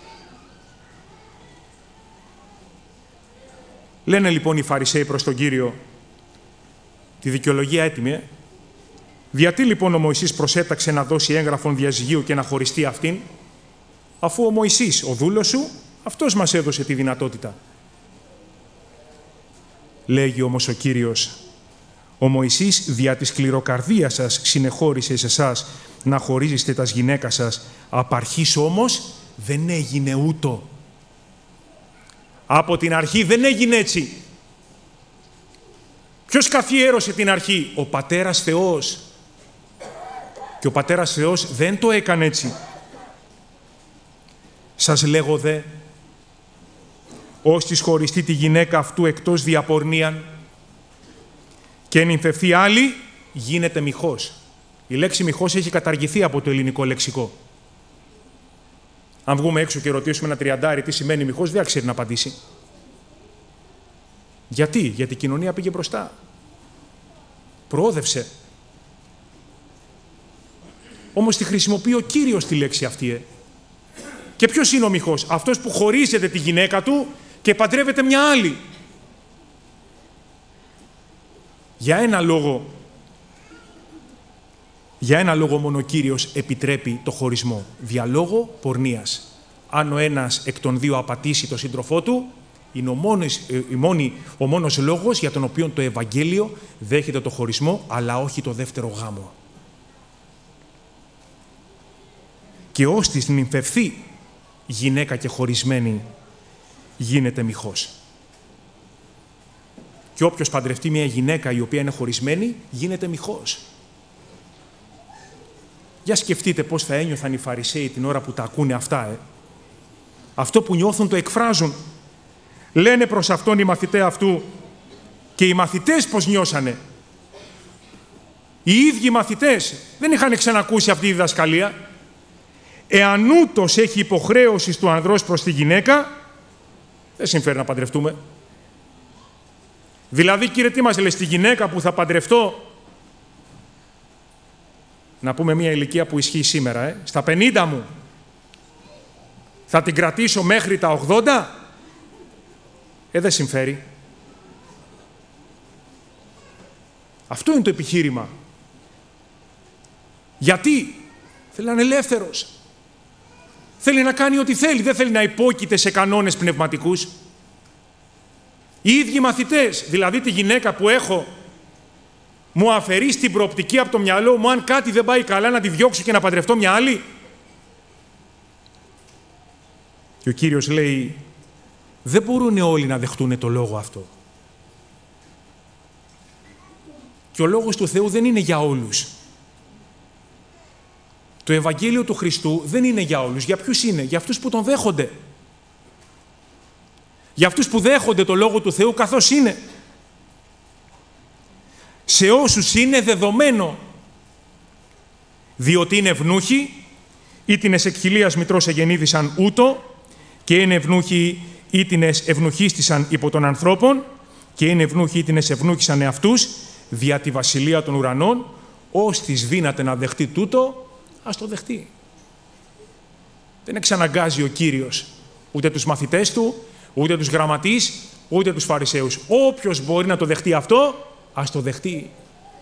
Speaker 1: Λένε λοιπόν οι Φαρισαίοι προς τον Κύριο, τη δικαιολογία έτοιμη, ε? Γιατί λοιπόν ο Μωυσής προσέταξε να δώσει έγγραφον διαζυγίου και να χωριστεί αυτήν, αφού ο Μωυσής, ο δούλος σου, αυτός μας έδωσε τη δυνατότητα. Λέγει όμως ο Κύριος, ο Μωυσής δια της σκληροκαρδίας σας συνεχώρησε σε εσάς να χωρίζεστε τας γυναίκα σας, απ' αρχής όμως δεν έγινε ούτω. Από την αρχή δεν έγινε έτσι. Ποιος καθιέρωσε την αρχή? Ο Πατέρας Θεός. Και ο Πατέρας Θεός δεν το έκανε έτσι. Σας λέγω δε, ως της χωριστεί τη γυναίκα αυτού εκτός διαπορνίαν και νυμφευθεί άλλη, γίνεται μοιχός. Η λέξη μοιχός έχει καταργηθεί από το ελληνικό λεξικό. Αν βγούμε έξω και ρωτήσουμε ένα τριαντάρι τι σημαίνει μοιχός, δεν ξέρει να απαντήσει. Γιατί? Γιατί η κοινωνία πήγε μπροστά. Προόδευσε. Όμως τη χρησιμοποιεί ο Κύριος τη λέξη αυτή. Ε. Και ποιος είναι ο μοιχός? Αυτός που χωρίζεται τη γυναίκα του και παντρεύεται μια άλλη. Για ένα λόγο, για ένα λόγο μόνο ο Κύριος επιτρέπει το χωρισμό. Δια λόγω πορνείας. Αν ο ένας εκ των δύο απατήσει τον σύντροφό του, είναι ο μόνος, η μόνη, ο μόνος λόγος για τον οποίο το Ευαγγέλιο δέχεται το χωρισμό, αλλά όχι το δεύτερο γάμο. Και ώστε στην νυμφευθεί γυναίκα και χωρισμένη γίνεται μοιχός. Και όποιος παντρευτεί μια γυναίκα η οποία είναι χωρισμένη, γίνεται μοιχός. Για σκεφτείτε πώς θα ένιωθαν οι Φαρισαίοι την ώρα που τα ακούνε αυτά, ε. Αυτό που νιώθουν το εκφράζουν. Λένε προς αυτόν οι μαθητές αυτού, και οι μαθητές πώς νιώσανε. Οι ίδιοι μαθητές δεν είχαν ξανακούσει αυτή τη διδασκαλία. Εάν ούτως έχει υποχρέωση του ανδρός προς τη γυναίκα, δεν συμφέρει να παντρευτούμε. Δηλαδή, Κύριε, τι μας λέει, στη γυναίκα που θα παντρευτώ, να πούμε μια ηλικία που ισχύει σήμερα, ε, στα πενήντα μου, θα την κρατήσω μέχρι τα ογδόντα, ε, δεν συμφέρει. Αυτό είναι το επιχείρημα. Γιατί? Θέλει να είναι ελεύθερος. Θέλει να κάνει ό,τι θέλει, δεν θέλει να υπόκειται σε κανόνες πνευματικούς. Οι ίδιοι μαθητές, δηλαδή τη γυναίκα που έχω, μου αφαιρεί την προοπτική από το μυαλό μου, αν κάτι δεν πάει καλά, να τη διώξω και να παντρευτώ μια άλλη. Και ο Κύριος λέει, δεν μπορούν όλοι να δεχτούν το λόγο αυτό. Και ο λόγος του Θεού δεν είναι για όλους. Το Ευαγγέλιο του Χριστού δεν είναι για όλους. Για ποιους είναι? Για αυτούς που τον δέχονται. Για αυτούς που δέχονται το Λόγο του Θεού καθώς είναι. Σε όσους είναι δεδομένο, διότι είναι ευνούχοι, ή την εκχυλίας μητρός εγεννήθησαν ούτω, και είναι ευνούχοι ή την ευνουχίστησαν υπό των ανθρώπων, και είναι ευνούχοι ή την ευνούχησαν εαυτούς, δια τη βασιλεία των ουρανών, ως της δύναται να δεχτεί τούτο, ας το δεχτεί. Δεν εξαναγκάζει ο Κύριος ούτε τους μαθητές του, ούτε τους γραμματείς, ούτε τους Φαρισαίους. Όποιος μπορεί να το δεχτεί αυτό, ας το δεχτεί.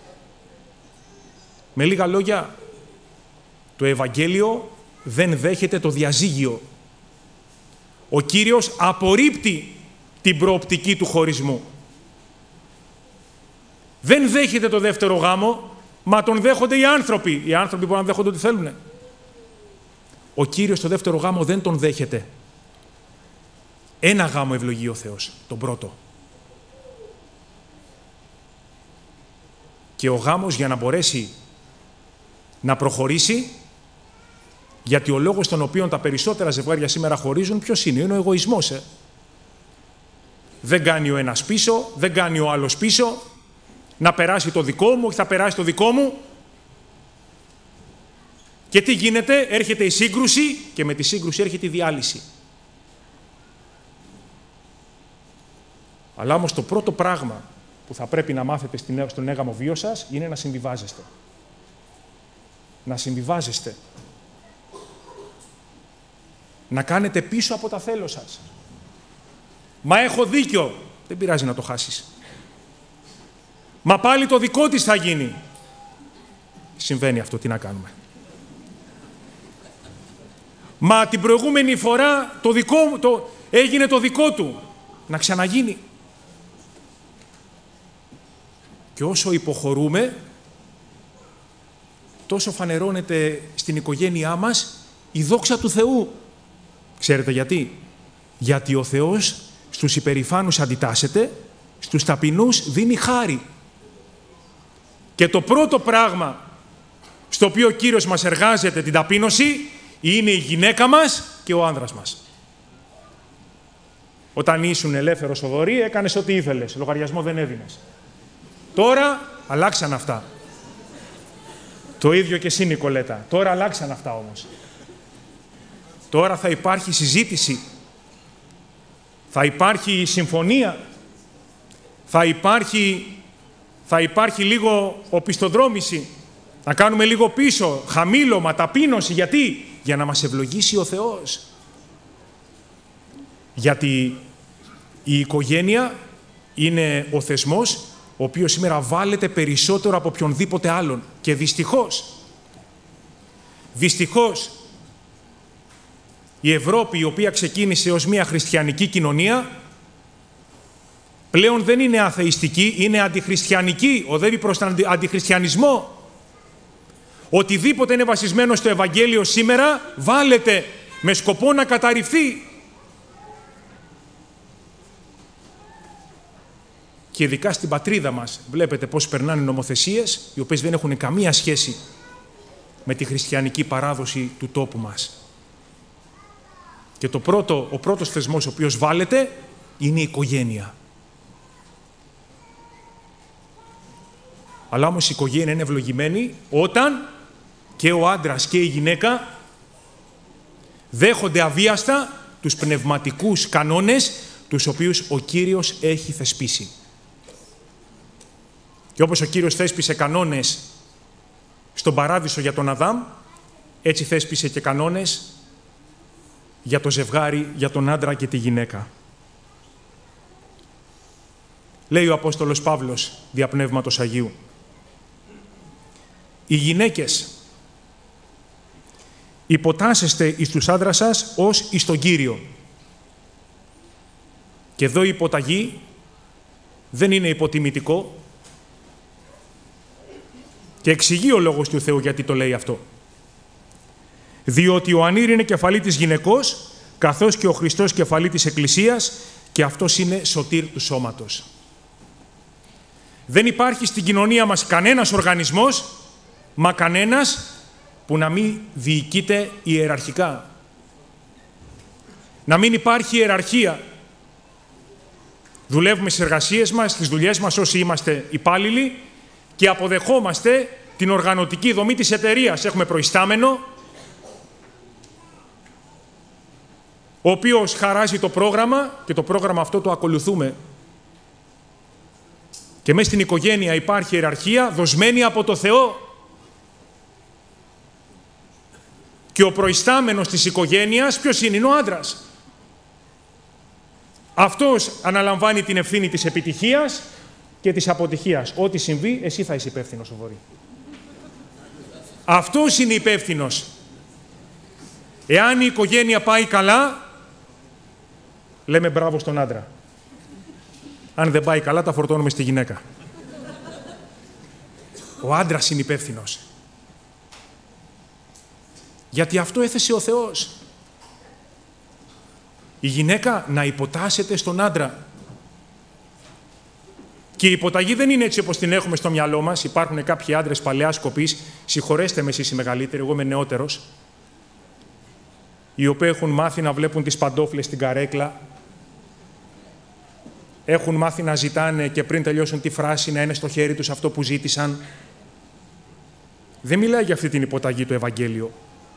Speaker 1: Με λίγα λόγια, το Ευαγγέλιο δεν δέχεται το διαζύγιο. Ο Κύριος απορρίπτει την προοπτική του χωρισμού. Δεν δέχεται το δεύτερο γάμο, μα τον δέχονται οι άνθρωποι. Οι άνθρωποι μπορούν να δέχονται ό,τι θέλουν. Ο Κύριος το δεύτερο γάμο δεν τον δέχεται. Ένα γάμο ευλογεί ο Θεός, τον πρώτο. Και ο γάμος, για να μπορέσει να προχωρήσει, γιατί ο λόγος τον οποίο τα περισσότερα ζευγάρια σήμερα χωρίζουν, ποιος είναι? Είναι ο εγωισμός. Ε? Δεν κάνει ο ένας πίσω, δεν κάνει ο άλλος πίσω, να περάσει το δικό μου, θα περάσει το δικό μου. Και τι γίνεται? Έρχεται η σύγκρουση και με τη σύγκρουση έρχεται η διάλυση. Αλλά όμως το πρώτο πράγμα που θα πρέπει να μάθετε στον έγαμο βίο σας είναι να συμβιβάζεστε. Να συμβιβάζεστε. Να κάνετε πίσω από τα θέλω σας. Μα έχω δίκιο. Δεν πειράζει να το χάσεις. Μα πάλι το δικό της θα γίνει. Συμβαίνει αυτό, τι να κάνουμε. Μα την προηγούμενη φορά το δικό μου, το, έγινε το δικό του. Να ξαναγίνει. Και όσο υποχωρούμε, τόσο φανερώνεται στην οικογένειά μας η δόξα του Θεού. Ξέρετε γιατί? Γιατί ο Θεός στους υπερηφάνους αντιτάσσεται, στους ταπεινούς δίνει χάρη. Και το πρώτο πράγμα στο οποίο ο Κύριος μας εργάζεται την ταπείνωση είναι η γυναίκα μας και ο άνδρας μας. Όταν ήσουν ελεύθερος οδωρή, έκανες ό,τι ήθελες, λογαριασμό δεν έδινες. Τώρα αλλάξαν αυτά. Το ίδιο και εσύ, Νικολέτα. Τώρα αλλάξαν αυτά όμως. Τώρα θα υπάρχει συζήτηση. Θα υπάρχει συμφωνία. Θα υπάρχει, θα υπάρχει λίγο οπισθοδρόμηση. Να κάνουμε λίγο πίσω, χαμήλωμα, ταπείνωση. Γιατί? Για να μας ευλογήσει ο Θεός. Γιατί η οικογένεια είναι ο θεσμός ο οποίος σήμερα βάλεται περισσότερο από οποιονδήποτε άλλον. Και δυστυχώς, δυστυχώς, η Ευρώπη, η οποία ξεκίνησε ως μια χριστιανική κοινωνία, πλέον δεν είναι αθεϊστική, είναι αντιχριστιανική, οδεύει προς τον αντιχριστιανισμό. Οτιδήποτε είναι βασισμένο στο Ευαγγέλιο σήμερα, βάλεται με σκοπό να καταρριφθεί. Και ειδικά στην πατρίδα μας βλέπετε πώς περνάνε νομοθεσίες, οι οποίες δεν έχουν καμία σχέση με τη χριστιανική παράδοση του τόπου μας. Και το πρώτο, ο πρώτος θεσμός ο οποίος βάλεται είναι η οικογένεια. Αλλά όμως η οικογένεια είναι ευλογημένη όταν και ο άντρας και η γυναίκα δέχονται αβίαστα τους πνευματικούς κανόνες τους οποίους ο Κύριος έχει θεσπίσει. Και όπως ο Κύριος θέσπισε κανόνες στον παράδεισο για τον Αδάμ, έτσι θέσπισε και κανόνες για το ζευγάρι, για τον άντρα και τη γυναίκα. Λέει ο Απόστολος Παύλος, δια Πνεύματος Αγίου, οι γυναίκες υποτάσσεστε εις τους άντρας σας ως εις τον Κύριο. Και εδώ η υποταγή δεν είναι υποτιμητικό και εξηγεί ο Λόγος του Θεού γιατί το λέει αυτό. Διότι ο ανήρ είναι κεφαλή της γυναικός, καθώς και ο Χριστός κεφαλή της Εκκλησίας, και αυτός είναι σωτήρ του σώματος. Δεν υπάρχει στην κοινωνία μας κανένας οργανισμός, μα κανένας που να μην διοικείται ιεραρχικά. Να μην υπάρχει ιεραρχία. Δουλεύουμε στις εργασίες μας, στις δουλειές μας όσοι είμαστε υπάλληλοι και αποδεχόμαστε την οργανωτική δομή της εταιρείας. Έχουμε προϊστάμενο, ο οποίος χαράζει το πρόγραμμα και το πρόγραμμα αυτό το ακολουθούμε. Και μέσα στην οικογένεια υπάρχει ιεραρχία δοσμένη από το Θεό. Και ο προϊστάμενος της οικογένειας ποιος είναι? Είναι ο άντρας. Αυτός αναλαμβάνει την ευθύνη της επιτυχίας και της αποτυχίας. Ό,τι συμβεί, εσύ θα είσαι υπεύθυνος, ο Βορή. Αυτός είναι υπεύθυνος. Εάν η οικογένεια πάει καλά, λέμε μπράβο στον άντρα. Αν δεν πάει καλά, τα φορτώνουμε στη γυναίκα. Ο άντρας είναι υπεύθυνος. Γιατί αυτό έθεσε ο Θεός. Η γυναίκα να υποτάσσεται στον άντρα. Και η υποταγή δεν είναι έτσι όπως την έχουμε στο μυαλό μας. Υπάρχουν κάποιοι άντρες παλαιάς κοπής, συγχωρέστε με εσείς οι μεγαλύτεροι, εγώ είμαι νεότερος, οι οποίοι έχουν μάθει να βλέπουν τις παντόφλες στην καρέκλα, έχουν μάθει να ζητάνε και πριν τελειώσουν τη φράση να είναι στο χέρι τους αυτό που ζήτησαν. Δεν μιλάει για αυτή την υποταγή το Ευαγγέλιο.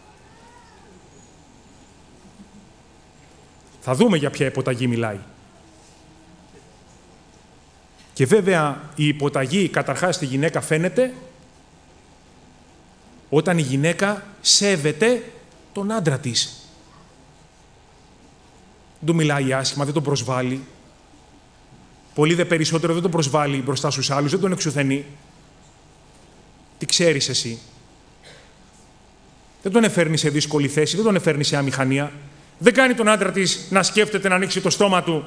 Speaker 1: Θα δούμε για ποια υποταγή μιλάει. Και βέβαια η υποταγή καταρχάς στη γυναίκα φαίνεται όταν η γυναίκα σέβεται τον άντρα της. Δεν του μιλάει άσχημα, δεν τον προσβάλλει. Πολύ δε περισσότερο δεν τον προσβάλλει μπροστά στους άλλους, δεν τον εξουθενεί. Τι ξέρεις εσύ? Δεν τον εφέρνει σε δύσκολη θέση, δεν τον εφέρνει σε αμηχανία. Δεν κάνει τον άντρα της να σκέφτεται να ανοίξει το στόμα του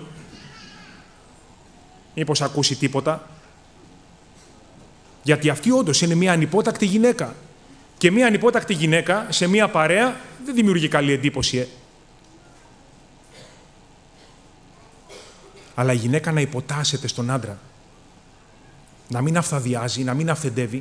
Speaker 1: μήπως ακούσει τίποτα. Γιατί αυτή όντως είναι μια ανυπότακτη γυναίκα. Και μια ανυπότακτη γυναίκα σε μια παρέα δεν δημιουργεί καλή εντύπωση. Ε. Αλλά η γυναίκα να υποτάσσεται στον άντρα. Να μην αυθαδιάζει, να μην αυθεντεύει.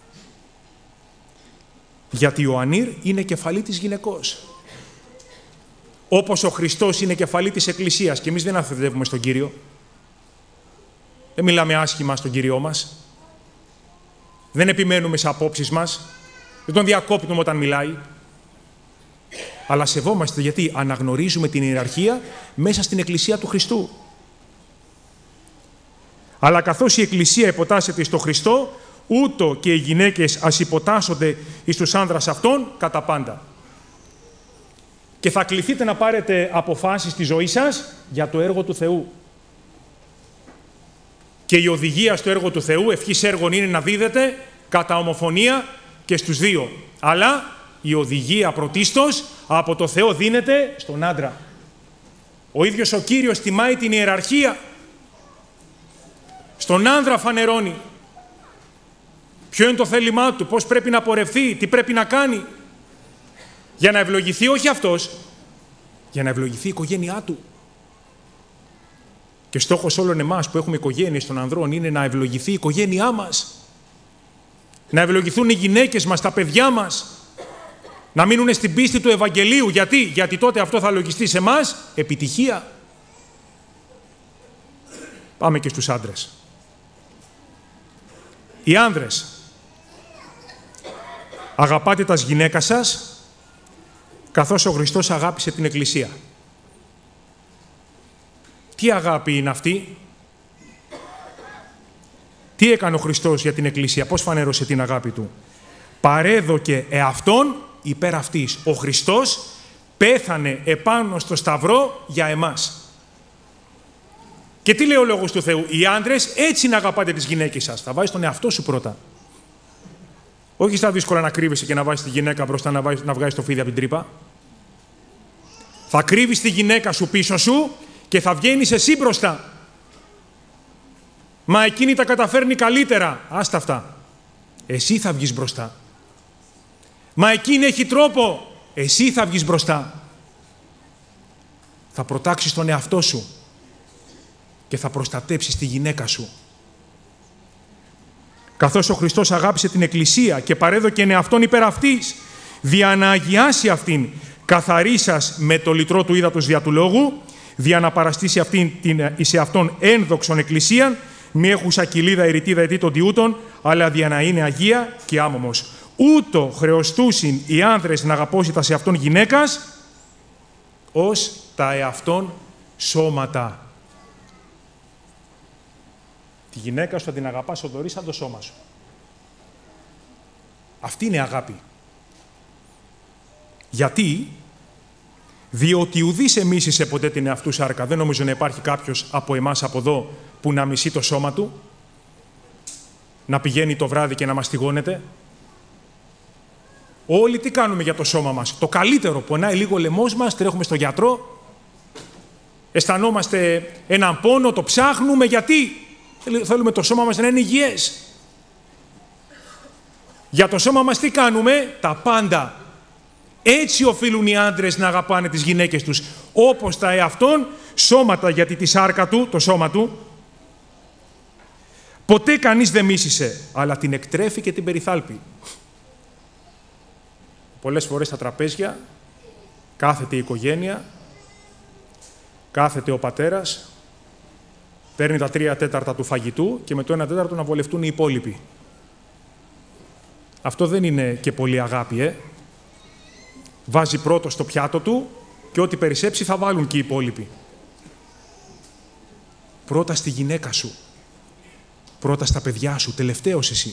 Speaker 1: Γιατί ο ανήρ είναι κεφαλή της γυναικός. Όπως ο Χριστός είναι κεφαλή της Εκκλησίας. Και εμείς δεν αυθεντεύουμε στον Κύριο. Δεν μιλάμε άσχημα στον Κύριό μας. Δεν επιμένουμε σε απόψεις μας. Δεν τον διακόπτουμε όταν μιλάει. Αλλά σεβόμαστε γιατί αναγνωρίζουμε την ιεραρχία μέσα στην Εκκλησία του Χριστού. Αλλά καθώς η Εκκλησία υποτάσσεται στο Χριστό, ούτω και οι γυναίκες ας υποτάσσονται εις τους άνδρας αυτών κατά πάντα. Και θα κληθείτε να πάρετε αποφάσεις στη ζωή σας για το έργο του Θεού. Και η οδηγία στο έργο του Θεού, ευχής έργων, είναι να δίδετε κατά ομοφωνία και στους δύο. Αλλά η οδηγία πρωτίστως από το Θεό δίνεται στον άντρα. Ο ίδιος ο Κύριος τιμάει την ιεραρχία. Στον άνδρα φανερώνει ποιο είναι το θέλημά του, πώς πρέπει να πορευθεί, τι πρέπει να κάνει. Για να ευλογηθεί όχι αυτός, για να ευλογηθεί η οικογένειά του. Και στόχος όλων εμάς που έχουμε οικογένειες των ανδρών είναι να ευλογηθεί η οικογένειά μας. Να ευλογηθούν οι γυναίκες μας, τα παιδιά μας. Να μείνουν στην πίστη του Ευαγγελίου. Γιατί, Γιατί τότε αυτό θα λογιστεί σε εμάς επιτυχία. Πάμε και στους άντρες. Οι άνδρες, αγαπάτε τας γυναίκα σας, καθώς ο Χριστός αγάπησε την Εκκλησία. Τι αγάπη είναι αυτή? Τι έκανε ο Χριστός για την Εκκλησία? Πώς φανέρωσε την αγάπη Του? Παρέδωκε εαυτόν υπέρ αυτής. Ο Χριστός πέθανε επάνω στο σταυρό για εμάς. Και τι λέει ο Λόγος του Θεού? Οι άντρες έτσι να αγαπάτε τις γυναίκες σας. Θα βάζεις τον εαυτό σου πρώτα. Όχι στα δύσκολα να κρύβεσαι και να βάζεις τη γυναίκα μπροστά, να, βάζεις, να βγάζεις το φίδι από την τρύπα. Θα κρύβεις τη γυναίκα σου πίσω σου και θα βγαίνεις εσύ μπροστά. Μα εκείνη τα καταφέρνει καλύτερα. Άστα αυτά. Εσύ θα βγεις μπροστά. Μα εκείνη έχει τρόπο. Εσύ θα βγεις μπροστά. Θα προτάξεις τον εαυτό σου και θα προστατέψεις τη γυναίκα σου. Καθώς ο Χριστός αγάπησε την Εκκλησία και παρέδωκε εαυτόν υπέρ αυτής, δια να αγιάσει αυτήν, καθαρίσας με το λυτρό του ύδατος δια του λόγου, δια να παραστήσει αυτήν την εις εαυτόν ένδοξον Εκκλησίαν, μη έχουσα κοιλίδα ηρητίδα ετή των τιούτων, αλλά δια να είναι αγία και άμωμος. Ούτω χρεωστούσιν οι άνδρες να αγαπώσει τα σε αυτόν γυναίκας, ως τα εαυτόν σώματα. Τη γυναίκα σου θα την αγαπάς οδωρείς σαν το σώμα σου. Αυτή είναι αγάπη. Γιατί? Διότι ουδής εμίσησε ποτέ την εαυτού σάρκα. Δεν νομίζω να υπάρχει κάποιος από εμάς από εδώ που να μισεί το σώμα του, να πηγαίνει το βράδυ και να μαστιγώνεται. Όλοι τι κάνουμε για το σώμα μας? Το καλύτερο, πονάει λίγο ο λαιμός μας, τρέχουμε στο γιατρό, αισθανόμαστε έναν πόνο, το ψάχνουμε. Γιατί? Θέλουμε το σώμα μας να είναι υγιές. Για το σώμα μας τι κάνουμε? Τα πάντα. Έτσι οφείλουν οι άντρες να αγαπάνε τις γυναίκες τους, όπως τα εαυτόν σώματα, γιατί τη σάρκα του, το σώμα του, ποτέ κανείς δεν μίσησε, αλλά την εκτρέφει και την περιθάλπει. Πολλές φορές στα τραπέζια κάθεται η οικογένεια, κάθεται ο πατέρας, παίρνει τα τρία τέταρτα του φαγητού και με το ένα τέταρτο να βολευτούν οι υπόλοιποι. Αυτό δεν είναι και πολύ αγάπη, ε. Βάζει πρώτο στο πιάτο του και ό,τι περισσέψει θα βάλουν και οι υπόλοιποι. Πρώτα στη γυναίκα σου. Πρώτα στα παιδιά σου. Τελευταίος εσύ.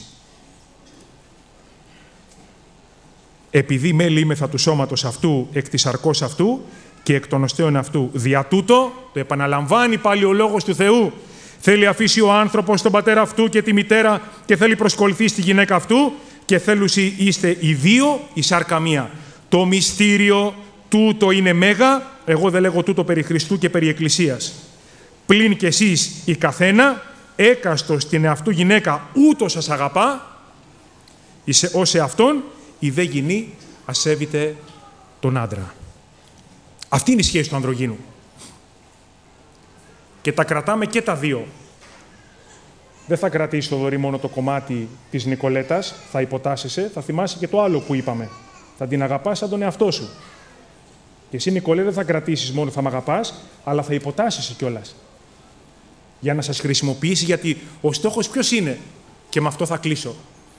Speaker 1: Επειδή μέλη είμεθα του σώματος αυτού, εκ της σαρκός αυτού και εκ των οστέων αυτού, δια τούτο, το επαναλαμβάνει πάλι ο Λόγος του Θεού, θέλει αφήσει ο άνθρωπος τον πατέρα αυτού και τη μητέρα και θέλει προσκοληθεί στη γυναίκα αυτού και θέλουσι είστε οι δύο η σάρκα μία. Το μυστήριο τούτο είναι μέγα, εγώ δεν λέγω τούτο περί Χριστού και περί Εκκλησίας. Πλην κι εσείς η καθένα, έκαστος την εαυτού γυναίκα ούτως σας αγαπά, ως εαυτόν, η δε γυνή ασέβητε τον άντρα. Αυτή είναι η σχέση του ανδρογύνου. Και τα κρατάμε και τα δύο. Δεν θα κρατήσει το δωρή μόνο το κομμάτι της Νικολέτας, θα υποτάσσεσαι, θα θυμάσαι και το άλλο που είπαμε. Θα την αγαπάς σαν τον εαυτό σου. Και εσύ, Νικολέτα, δεν θα κρατήσεις μόνο θα μ' αγαπάς, αλλά θα υποτάσσεσαι κιόλας. Για να σας χρησιμοποιήσει, γιατί ο στόχος ποιος είναι? Και με αυτό θα κλείσω.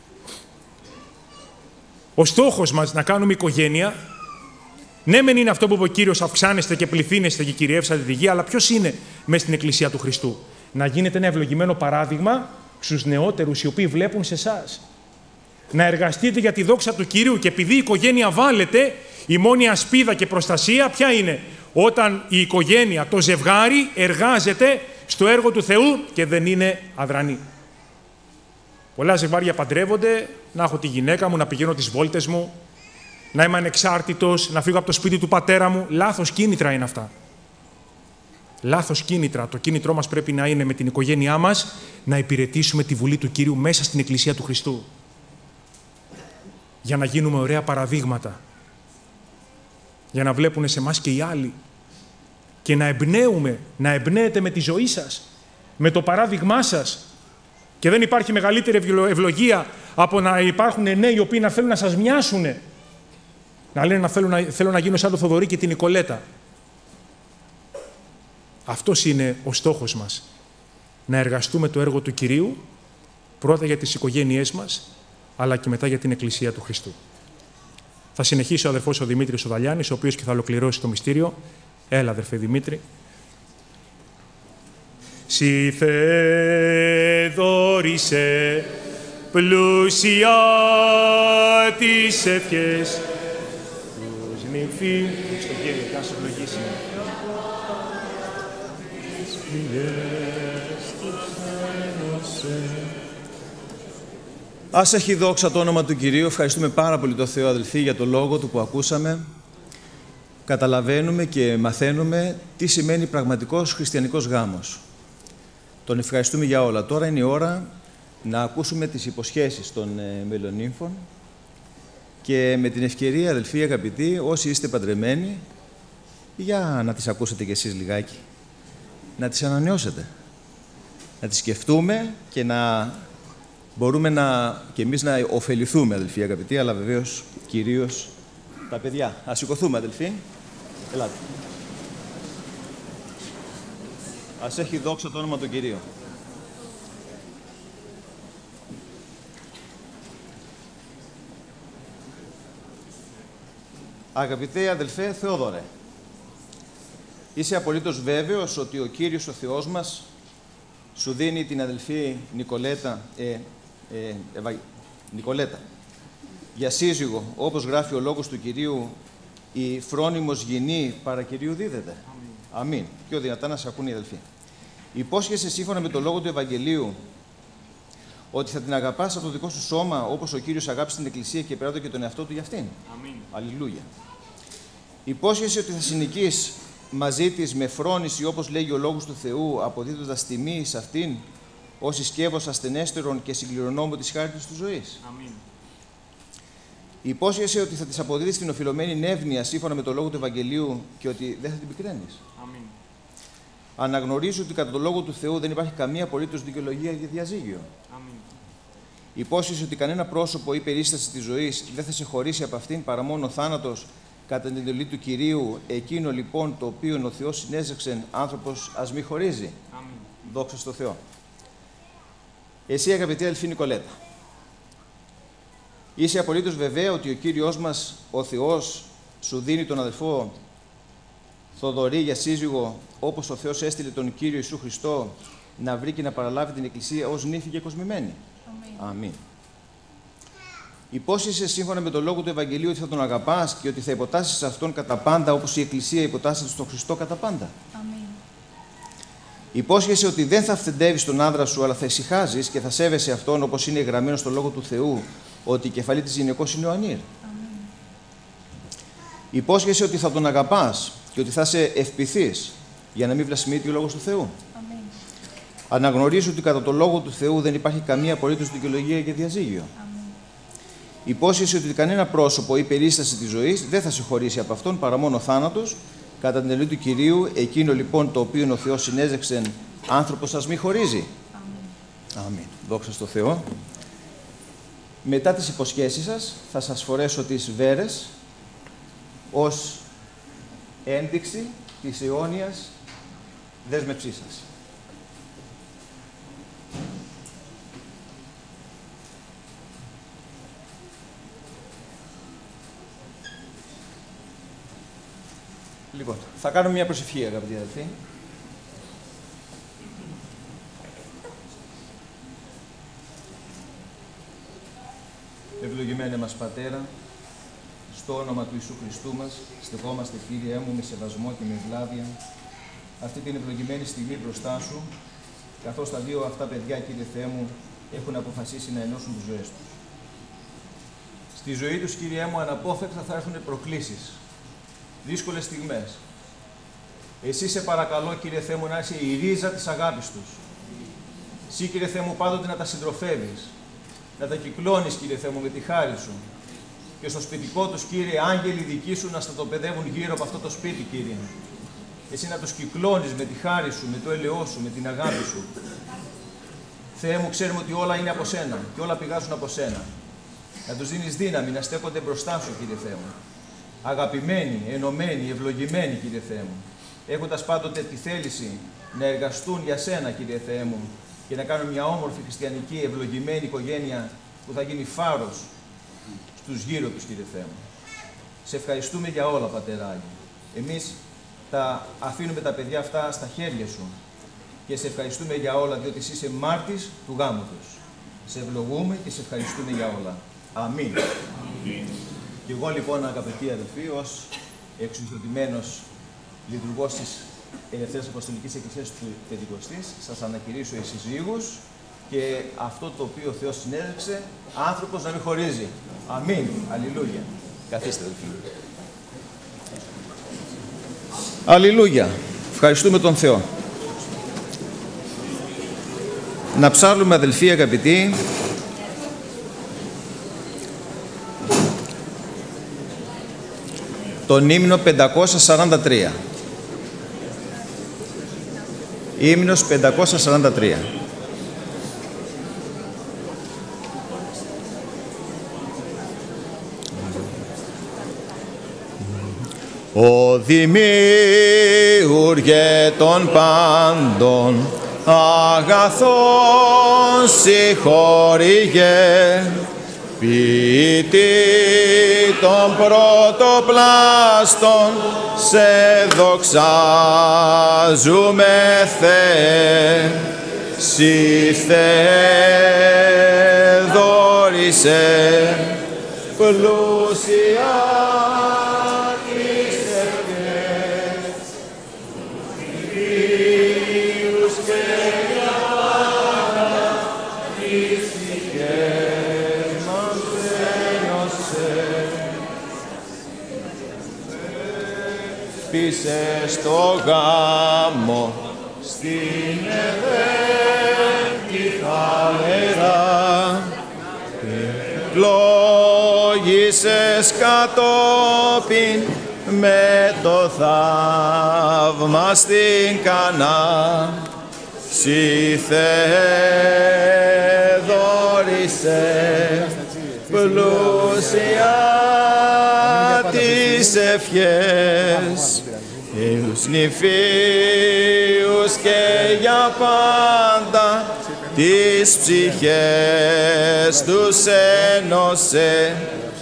Speaker 1: Ο στόχος μας να κάνουμε οικογένεια, ναι μεν είναι αυτό που είπε ο Κύριος, αυξάνεστε και πληθύνεστε και κυριεύσατε τη γη, αλλά ποιος είναι μέσα στην Εκκλησία του Χριστού? Να γίνετε ένα ευλογημένο παράδειγμα στους νεότερους οι οποίοι βλέπουν σε εσάς. Να εργαστείτε για τη δόξα του Κυρίου και επειδή η οικογένεια βάλετε, η μόνη ασπίδα και προστασία ποια είναι? Όταν η οικογένεια, το ζευγάρι εργάζεται στο έργο του Θεού και δεν είναι αδρανή. Πολλά ζευγάρια παντρεύονται, να έχω τη γυναίκα μου, να πηγαίνω τις βόλτες μου, να είμαι ανεξάρτητος, να φύγω από το σπίτι του πατέρα μου. Λάθος κίνητρα είναι αυτά. Λάθος κίνητρα. Το κίνητρό μας πρέπει να είναι με την οικογένειά μας να υπηρετήσουμε τη Βουλή του Κύριου μέσα στην Εκκλησία του Χριστού. Για να γίνουμε ωραία παραδείγματα. Για να βλέπουν σε εμάς και οι άλλοι. Και να εμπνέουμε, να εμπνέετε με τη ζωή σας, με το παράδειγμά σας. Και δεν υπάρχει μεγαλύτερη ευλογία από να υπάρχουν νέοι οι οποίοι να θέλουν να σας μοιάσουν. Να λένε να θέλω να, θέλω να γίνω σαν τον Θοδωρή και την Νικολέτα. Αυτός είναι ο στόχος μας. Να εργαστούμε το έργο του Κυρίου, πρώτα για τις οικογένειές μας, αλλά και μετά για την Εκκλησία του Χριστού. Θα συνεχίσει ο αδερφός ο Δημήτρης ο Δαλιάνης, ο οποίος και θα ολοκληρώσει το μυστήριο. Έλα, αδερφέ Δημήτρη. Συ Θε δώρισε πλούσια τις ευχές τους νυμφίους. Στον Κύριο, να σε ευλογήσει.
Speaker 4: Ας έχει δόξα το όνομα του Κυρίου. Ευχαριστούμε πάρα πολύ τον Θεό, αδελφοί, για το λόγο του που ακούσαμε. Καταλαβαίνουμε και μαθαίνουμε τι σημαίνει πραγματικός χριστιανικός γάμος. Τον ευχαριστούμε για όλα. Τώρα είναι η ώρα να ακούσουμε τις υποσχέσεις των ε, μελλονύμφων και με την ευκαιρία, αδελφοί, αγαπητοί, όσοι είστε παντρεμένοι, για να τις ακούσετε κι εσείς λιγάκι. Να τις ανανεώσετε. Να τις σκεφτούμε και να μπορούμε να, και εμείς να ωφεληθούμε, αδελφοί, αγαπητοί, αλλά βεβαίως κυρίως τα παιδιά. Ας σηκωθούμε, αδελφοί. Ελάτε. Ας έχει δόξα το όνομα του Κυρίου. Αγαπητέ αδελφέ Θεόδωρε, είσαι απολύτως βέβαιος ότι ο Κύριος ο Θεός μας σου δίνει την αδελφή Νικολέτα, ε, ε, Ευα... Νικολέτα για σύζυγο, όπως γράφει ο λόγος του Κυρίου, η φρόνιμος γυνή παρά Κυρίου δίδεται. Αμήν. Αμήν. Πιο δυνατά να σε ακούν οι αδελφοί. Υπόσχεσαι σύμφωνα με το λόγο του Ευαγγελίου ότι θα την αγαπάς από το δικό σου σώμα όπως ο Κύριος αγάπησε την Εκκλησία και περάτω και τον εαυτό του για αυτήν.
Speaker 1: Αμήν.
Speaker 4: Αλληλούια. Υπόσχεσαι ότι θα συνοικείς μαζί της με φρόνηση, όπως λέγει ο λόγος του Θεού, αποδίδοντας τιμή σε αυτήν ως συσκεύος ασθενέστερων και συγκληρονόμου της χάριτος του ζωής.
Speaker 1: Αμήν.
Speaker 4: Υπόσχεσαι ότι θα της αποδίδεις την οφειλωμένη εύνοια σύμφωνα με το λόγο του Ευαγγελίου και ότι δεν θα την πικραίνεις.
Speaker 1: Αμήν.
Speaker 4: Αναγνωρίζω ότι κατά το λόγο του Θεού δεν υπάρχει καμία απολύτως δικαιολογία για διαζύγιο.
Speaker 1: Αμήν.
Speaker 4: Υπόσχεσαι ότι κανένα πρόσωπο ή περίσταση της ζωής δεν θα σε χωρίσει από αυτήν παρά μόνο ο θάνατος κατά την εντολή του Κυρίου, εκείνο λοιπόν το οποίο ο Θεός συνέζεξεν, άνθρωπος ας μη χωρίζει.
Speaker 1: Αμήν.
Speaker 4: Δόξα στο Θεό. Εσύ, αγαπητή αδελφή Νικολέτα, είσαι απολύτως βεβαία ότι ο Κύριος μας, ο Θεός, σου δίνει τον αδελφό Θοδωρή για σύζυγο, όπως ο Θεός έστειλε τον Κύριο Ιησού Χριστό να βρει και να παραλάβει την Εκκλησία ως νύφη και κοσμημένη. Αμήν. Αμήν. Υπόσχεσαι σύμφωνα με τον λόγο του Ευαγγελίου ότι θα τον αγαπάς και ότι θα υποτάσσεις σε αυτόν κατά πάντα, όπως η Εκκλησία υποτάσσεται στον Χριστό κατά πάντα.
Speaker 5: Αμήν.
Speaker 4: Υπόσχεσαι ότι δεν θα αυθεντεύεις τον άντρα σου, αλλά θα ησυχάζεις και θα σέβεσαι αυτόν, όπως είναι γραμμένο στο λόγο του Θεού, ότι η κεφαλή της γυναικός είναι ο ανήρ.
Speaker 5: Αμήν.
Speaker 4: Υπόσχεσαι ότι θα τον αγαπάς και ότι θα είσαι ευπηθής για να μην βλασιμείται ο λόγος του Θεού.
Speaker 5: Αμήν.
Speaker 4: Αναγνωρίζω ότι κατά το λόγο του Θεού δεν υπάρχει καμία απολύτως δικαιολογία για διαζύγιο.
Speaker 5: Αμήν.
Speaker 4: Υπόσχεσαι ότι κανένα πρόσωπο ή περίσταση της ζωής δεν θα σε χωρίσει από αυτόν παρά μόνο ο θάνατος, κατά την εντολή του Κυρίου, εκείνο λοιπόν το οποίο ο Θεός συνέζεξεν, άνθρωπος ας μη χωρίζει.
Speaker 5: Αμήν.
Speaker 4: Αμήν. Δόξα στο Θεό. Μετά τις υποσχέσεις σας θα σας φορέσω τις βέρες ως ένδειξη της αιώνιας δέσμευσής σας. Λοιπόν, θα κάνουμε μια προσευχή, αγαπητοί αδελφοί. ευλογημένε μας Πατέρα, στο όνομα του Ιησού Χριστού μας, στεκόμαστε, Κύριέ μου, με σεβασμό και με ευλάβεια, αυτή την ευλογημένη στιγμή μπροστά Σου, καθώς τα δύο αυτά παιδιά, Κύριε Θεέ μου, έχουν αποφασίσει να ενώσουν τις ζωές τους. Στη ζωή τους, Κύριέ μου, αναπόφευκτα θα έρθουν προκλήσεις, δύσκολες στιγμές. Εσύ σε παρακαλώ, Κύριε Θεέ μου, να είσαι η ρίζα της αγάπης τους. Εσύ, Κύριε Θεέ μου, πάντοτε να τα συντροφεύεις, να τα κυκλώνεις, Κύριε Θεέ μου, με τη χάρη Σου. Και στο σπιτικό τους, Κύριε, άγγελοι δικοί Σου να στατοπεδεύουν γύρω από αυτό το σπίτι, Κύριε. Εσύ να τους κυκλώνεις με τη χάρη Σου, με το έλεό Σου, με την αγάπη Σου. Θεέ μου, ξέρουμε ότι όλα είναι από Σένα και όλα πηγάζουν από Σένα. Να τους δίνεις δύναμη να στέκονται μπροστά Σου, Κύριε Θεέ μου. Αγαπημένοι, ενωμένοι, ευλογημένοι, Κύριε Θεέ μου. Έχοντας πάντοτε τη θέληση να εργαστούν για Σένα, Κύριε Θεέ μου, και να κάνουν μια όμορφη χριστιανική, ευλογημένη οικογένεια που θα γίνει φάρος στους γύρω τους, Κύριε Θεέ μου. Σε ευχαριστούμε για όλα, Πατέρα Άγιε. Εμείς τα αφήνουμε τα παιδιά αυτά στα χέρια Σου και σε ευχαριστούμε για όλα, διότι Εσύ είσαι μάρτης του γάμου τους. Σε ευλογούμε και σε ευχαριστούμε για όλα. Αμήν. Αμήν. Και εγώ λοιπόν, αγαπητοί αδελφοί, ως εξουσιοδοτημένος λειτουργός της Ελευθέρας Αποστολικής Εκκλησίας του Πεντηκοστής, σας ανακηρύσω εις συζύγους και αυτό το οποίο ο Θεός συνέδεξε, άνθρωπος να μην χωρίζει. Αμήν. Αλληλούια. Καθίστε, αδελφοί. Αλληλούια. Ευχαριστούμε τον Θεό. Να ψάλλουμε, αδελφοί αγαπητοί, τον ύμνο πεντακόσια σαράντα τρία. Ύμνος πεντακόσια σαράντα τρία. Ο δημιούργε των πάντων, αγαθόν συγχωρείγε, ποιητή των πρωτοπλάστων, σε δοξάζουμε Θεέ. Συ Θεέ δόρισε πλούσια τις ευχές, Κύριους και για πάντα τις ψυχές μας ένωσε. Πείσε στο γάμο, στην ευέτη χαλερά, ευλόγησες κατόπιν με το θαύμα στην Κανά. Συ Θεέ δόρισε πλούσια τις ευχές, τους νηφίους και για πάντα τις ψυχές τους ένωσε.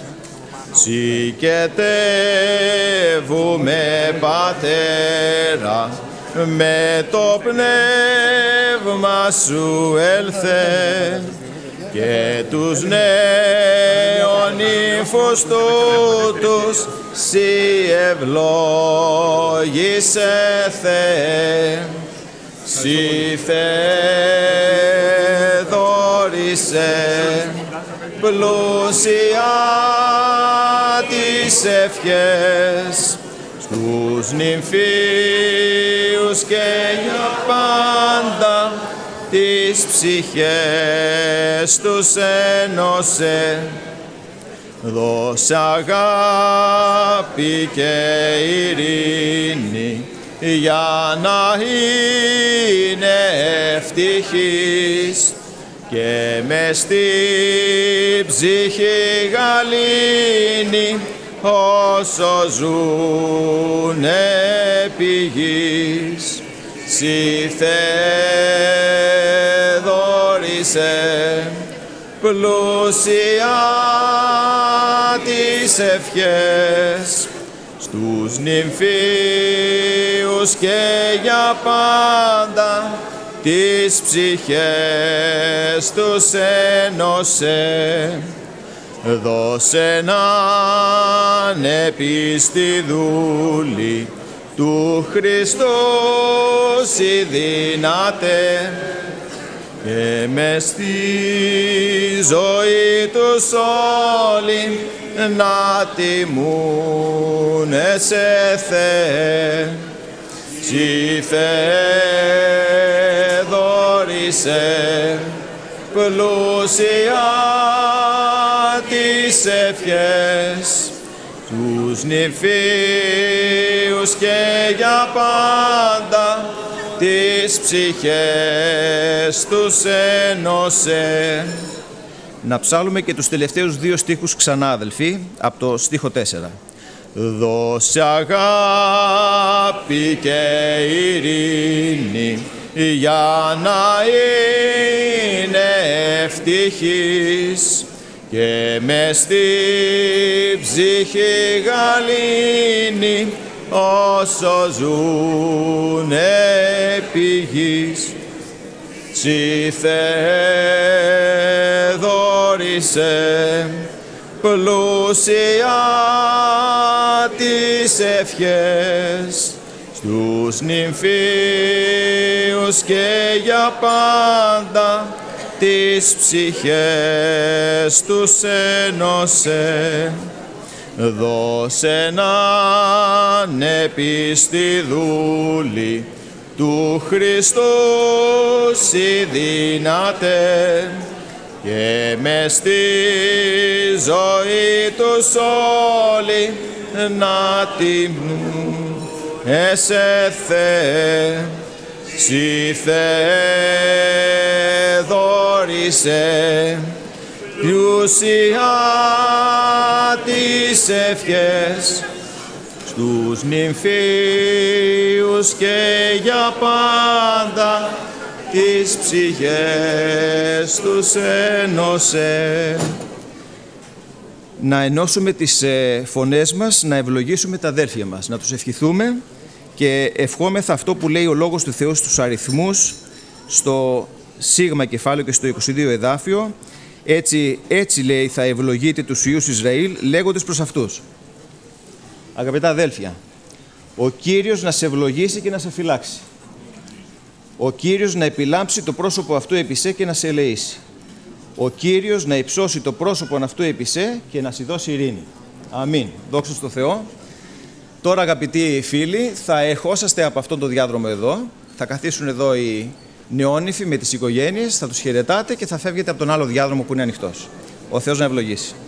Speaker 4: Συγκετεύουμε, Πατέρα, με το πνεύμα Σου έλθε και τους νέων νύμφους τούτους Συ ευλόγησε Θεέ. Συ Θεέ δόρισε πλούσια τις ευχές, στους νυμφίους και για πάντα τις ψυχές τους ένωσε. Δώσε αγάπη και ειρήνη για να είναι ευτυχής και μες στην ψυχή γαλήνη όσο ζουνε επί γης. Συ Θεέ δόρισε πλούσια τις ευχές, στους νυμφίους και για πάντα τις ψυχές τους ένωσε. Δώσε να επίστη δούλη του Χριστού η δύναται και μες στη ζωή τους όλοι να τιμούνε σε Θεέ. Συ Θεέ δώρισε πλούσια τις ευχές τους νηφίους και για πάντα τις ψυχές τους ένωσε. Να ψάλουμε και τους τελευταίους δύο στίχους ξανά, αδελφοί, από το στίχο τέσσερα. Δώσε αγάπη και ειρήνη για να είναι ευτυχής και μες στη ψυχή γαλήνη όσο ζουνε επί γης. Συ Θεέ δώρισε πλούσια τις ευχές στους νυμφίους και για πάντα τις ψυχές τους ένωσε. Δώσε να επίστη δούλη του Χριστού η δύναται και μες στη ζωή τους όλοι να τιμούν εσέ Θεέ. Συ Θεέ δώρισε πλούσια τις ευχές στους νυμφίους και για πάντα τις ψυχές τους ένωσε. Να ενώσουμε τις ε, φωνές μας, να ευλογήσουμε τα αδέλφια μας, να τους ευχηθούμε και ευχόμεθα αυτό που λέει ο Λόγος του Θεού στους αριθμούς, στο Σίγμα κεφάλαιο και στο είκοσι δύο εδάφιο. Έτσι, έτσι λέει θα ευλογείτε τους Υιούς Ισραήλ, λέγοντες προς αυτούς. Αγαπητά αδέλφια, ο Κύριος να σε ευλογήσει και να σε φυλάξει. Ο Κύριος να επιλάμψει το πρόσωπο αυτού επί σε και να σε ελεήσει. Ο Κύριος να υψώσει το πρόσωπο αυτού επί σε και να σου δώσει ειρήνη. Αμήν. Δόξα στο Θεό. Τώρα, αγαπητοί φίλοι, θα ερχόσαστε από αυτόν τον διάδρομο εδώ. Θα καθίσουν εδώ οι νεόνυφοι με τις οικογένειες, θα τους χαιρετάτε και θα φεύγετε από τον άλλο διάδρομο που είναι ανοιχτός. Ο Θεός να ευλογήσει.